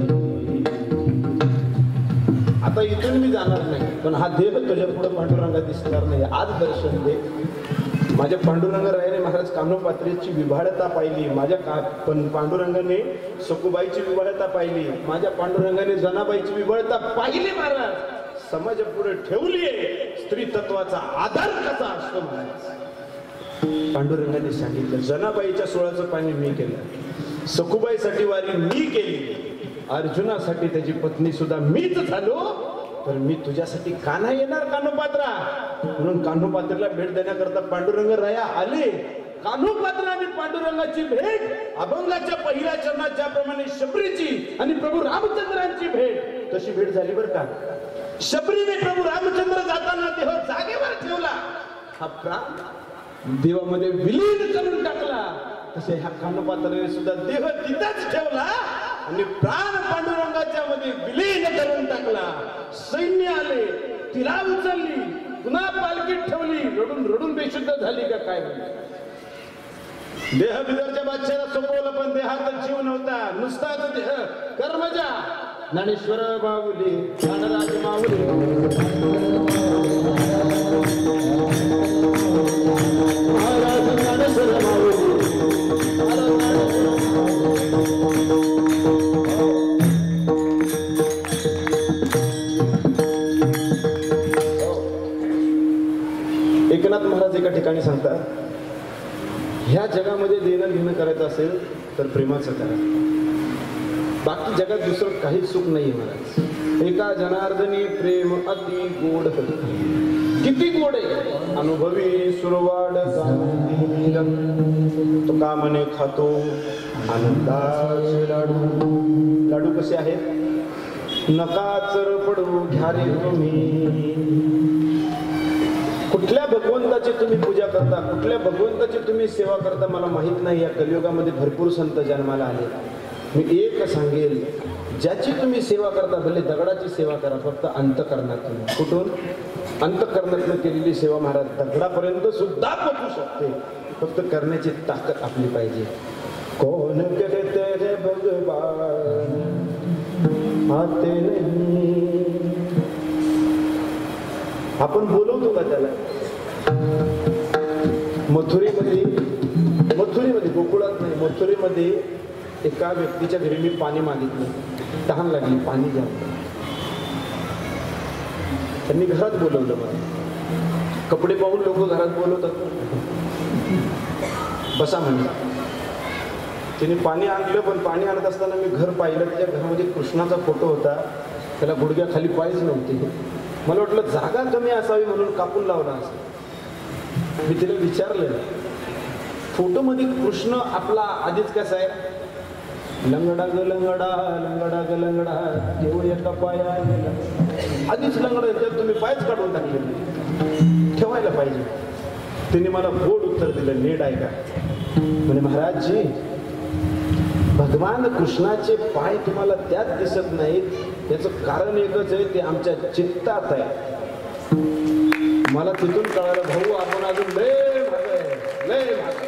आता इथून मी जाणार नाही, पण हा देह तुझ्या पुढे पांडुरंगा दिसणार नाही. आज दर्शन दे. माझ्या पांडुरंग रायाने महाराज कान्होपात्रेची विभाळता पाहिली, माझ्या का पण पांडुरंगाने सखुबाईची विभाळता पाहिली, माझ्या पांडुरंगाने जनाबाईची विभाळता पाहिली. महाराज समाजापुढे ठेवली आहे स्त्री तत्वाचा आधार कसा असतो. महाराज पांडुरंगाने सांगितलं, जनाबाईच्या सोळाचं पाणी मी केलं, सखुबाईसाठी वारी मी केली, अर्जुनासाठी त्याची पत्नी सुद्धा मीच झालो, तर मी तुझ्यासाठी का नाही येणार कान्होपात्रा. म्हणून कान्होपात्रेला भेट देण्याकरता पांडुरंग राया आले. कान्होपात्रा आणि पांडुरंगाची भेट अभंगाच्या पहिल्या चरणात ज्याप्रमाणे शबरीची आणि प्रभू रामचंद्रांची भेट तशी भेट झाली बरं का. शबरीने प्रभू रामचंद्र जाताना देह जागेवर ठेवला, हा प्राण देवामध्ये विलीन करून टाकला. तसे ह्या कान्होपात्राने सुद्धा देह तिथंच ठेवला आणि प्राण पांडुरंगाच्या मध्ये विलीन करून टाकला. सैन्य आले, तिला उचलली, पुन्हा पालखीत ठेवली, रडून रडून बेशुद्ध झाली का काय. देह बिदरच्या बादशाला सोपवलं, पण देहात जीव नव्हता, नुसताच देह. कर्मजा ज्ञानेश्वर माऊली, ज्ञानराज माऊली, महाराज ज्ञानेश्वर माऊली, एकनाथ महाराज एका ठिकाणी सांगतात, ह्या जगामध्ये देणं घेणं करायचं असेल तर प्रेमाचं करा, बाकी जगात दुसरं काहीच सुख नाही. महाराज एका जनार्दनी प्रेम अति गोड, किती गोड आहे. अनुभवी सुरवाड तुका म्हणे खातो आनंदाचे लाडू. लाडू कसे आहेत. नका चर पडू घ्या रे तुम्ही. कुठल्या भगवंताची तुम्ही पूजा करता, कुठल्या भगवंताची तुम्ही सेवा करता मला माहित नाही. या कलियुगामध्ये भरपूर संत जन्माला आले. मी एक सांगेल, ज्याची तुम्ही सेवा करता, भले दगडाची सेवा करा, फक्त अंतःकरणातून. कुठून. अंतःकरणातून केलेली सेवा महाराज दगडापर्यंत सुद्धा पोहोचू शकते, फक्त करण्याची ताकद आपली पाहिजे. कोण कहते है भगवान आते नहीं. आपण बोलवतो का त्याला. मथुरेमध्ये मथुरेमध्ये गोकुळात नाही, मथुरेमध्ये एका व्यक्तीच्या घरी मी पाणी मागितलं, तहान लागली, पाणी द्या. त्यांनी घरात बोलवलं मला. कपडे पाहून लोक घरात बोलवतात. बसा म्हणला. तिने पाणी आणलं, पण पाणी आणत असताना मी घर पाहिलं, त्याच्या घरामध्ये कृष्णाचा फोटो होता, त्याला गुडघ्याखाली पायच नव्हते. मला वाटलं जागा कमी असावी म्हणून कापून लावला असं. मी तिला विचारलं, फोटो मध्ये कृष्ण आपला आधीच कसा आहे. लंगडा ग लंगडा लंगडा ग लंगडा देऊ एका पाया आधीच लंगडा, त्यात तुम्ही पायच काढून टाकले, ठेवायला पाहिजे. तिने मला गोड उत्तर दिलं, नीट ऐका. म्हणे महाराजजी, भगवान कृष्णाचे पाय तुम्हाला त्यात दिसत नाहीत, याचं कारण एकच आहे, ते आमच्या चित्तात आहे. मला तिथून कळालं, भाऊ आपण अजून लय भाग लय भाग.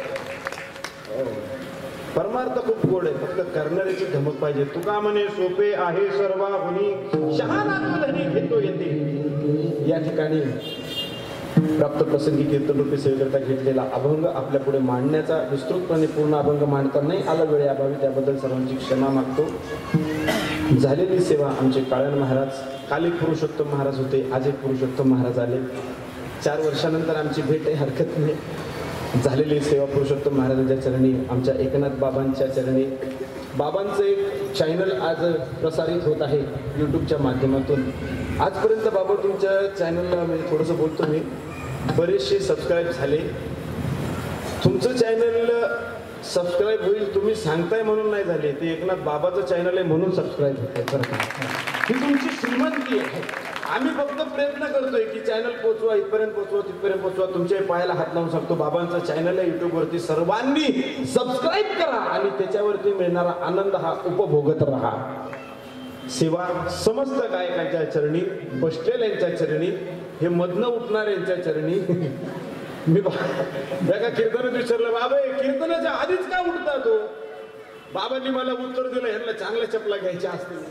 परमार्थ खूप गोड आहे, फक्त करणाऱ्याची धमक पाहिजे. तुका म्हणे सोपे आहे सर्वाहुनी शहाणा तो धनी घेतो येते. या ठिकाणी प्राप्त प्रसंगी कीर्तन रूपी सेवेकरता घेतलेला अभंग आपल्या पुढे मांडण्याचा, विस्तृतपणे पूर्ण अभंग मांडता नाही आला वेळे अभावी, त्याबद्दल सर्वांची क्षमा मागतो. झालेली सेवा आमचे काळण महाराज, काल एक पुरुषोत्तम महाराज होते, आज एक पुरुषोत्तम महाराज आले. चार वर्षानंतर आमची भेट आहे, हरकत नाही. झालेली सेवा पुरुषोत्तम महाराजांच्या चरणी, आमच्या एकनाथ बाबांच्या चरणी. बाबांचं एक चॅनल आज प्रसारित होत आहे यूट्यूबच्या माध्यमातून. आजपर्यंत बाबा तुमच्या चॅनलला म्हणजे थोडंसं बोलतो मी, बरेचसे सबस्क्राईब झाले. तुमचं चॅनल सबस्क्राईब होईल तुम्ही सांगताय म्हणून नाही झाले, ते एकनाथ बाबाचं चॅनल आहे म्हणून सबस्क्राईब होतंय. बरं का, ही तुमची श्रीमंती आहे. आम्ही फक्त प्रयत्न करतोय की चॅनल पोचवा, इथपर्यंत पोचवा, तिथपर्यंत पोचवा. तुमच्या पायाला हात लावून सांगतो, बाबांचं चॅनल आहे युट्यूबवरती, सर्वांनी सबस्क्राईब करा आणि त्याच्यावरती मिळणारा आनंद हा उपभोगत राहा. सेवा समस्त गायकांच्या चरणी, बसलेल्यांच्या चरणी, हे मधनं उठणाऱ्यांच्या चरणी. मी बघा कीर्तनात विचारलं, बाबा कीर्तनाच्या आधीच का उठता तो. बाबांनी मला उत्तर दिलं ह्यांना चांगल्या चपला घ्यायच्या असतील.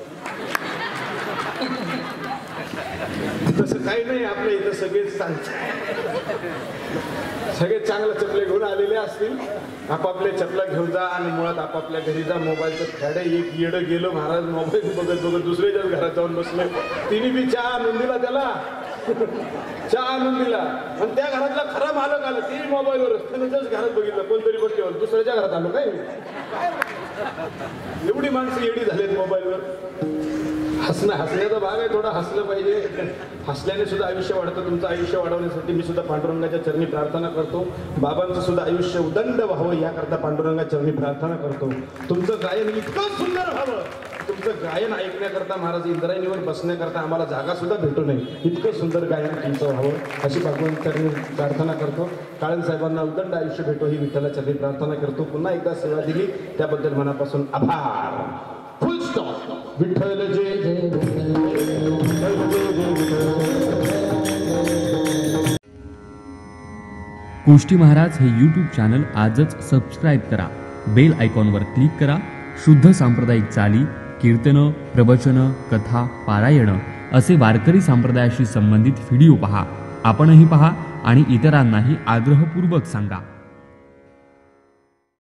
तसं काही नाही, आपल्या इथं सगळेच सांगतात, सगळे चांगल्या चपले घेऊन आलेले असतील. आपापल्या चपला घेऊन जा आणि मुळात आपापल्या घरी जा. मोबाईलचं फॅडे एक येडं गेलं महाराज, मोबाईल बघत बघत दुसऱ्याच्याच घरात जाऊन बसले. तिने बी चहा आणून दिला त्याला, चहा आणून दिला आणि त्या घरातला खरा मालक आला. तिने मोबाईलवर त्याच्याच घरात बघितलं, कोणतरी बसल्यावर दुसऱ्याच्या घरात आलो. काय एवढी माणसं येडी झालेत मोबाईलवर. हसणं हसण्याचा भाग आहे, थोडा हसलं पाहिजे. हसल्याने सुद्धा आयुष्य वाढतं. तुमचं आयुष्य वाढवण्यासाठी मी सुद्धा पांडुरंगाच्या चरणी प्रार्थना करतो. बाबांचं सुद्धा आयुष्य उदंड व्हावं याकरता पांडुरंगाच्या चरणी प्रार्थना करतो. तुमचं गायन इतकं सुंदर व्हावं, तुमचं गायन ऐकण्याकरता महाराज इंद्रायणीवर बसण्याकरता आम्हाला जागा सुद्धा भेटू नये, इतकं सुंदर गायन तुमचं व्हावं अशी भगवंत चरणी प्रार्थना करतो. काळन साहेबांना उदंड आयुष्य भेटो ही विठ्ठलाच्या चरणी प्रार्थना करतो. पुन्हा एकदा सेवा दिली त्याबद्दल मनापासून आभार. Full stop. विठ्ठल जय जय कोष्टी महाराज हे यूट्यूब चॅनल आजच सबस्क्राईब करा. बेल आयकॉनवर क्लिक करा. शुद्ध सांप्रदायिक चाली, कीर्तनं, प्रवचनं, कथा, पारायणं असे वारकरी संप्रदायाशी संबंधित व्हिडिओ पहा. आपणही पहा आणि इतरांनाही आग्रहपूर्वक सांगा.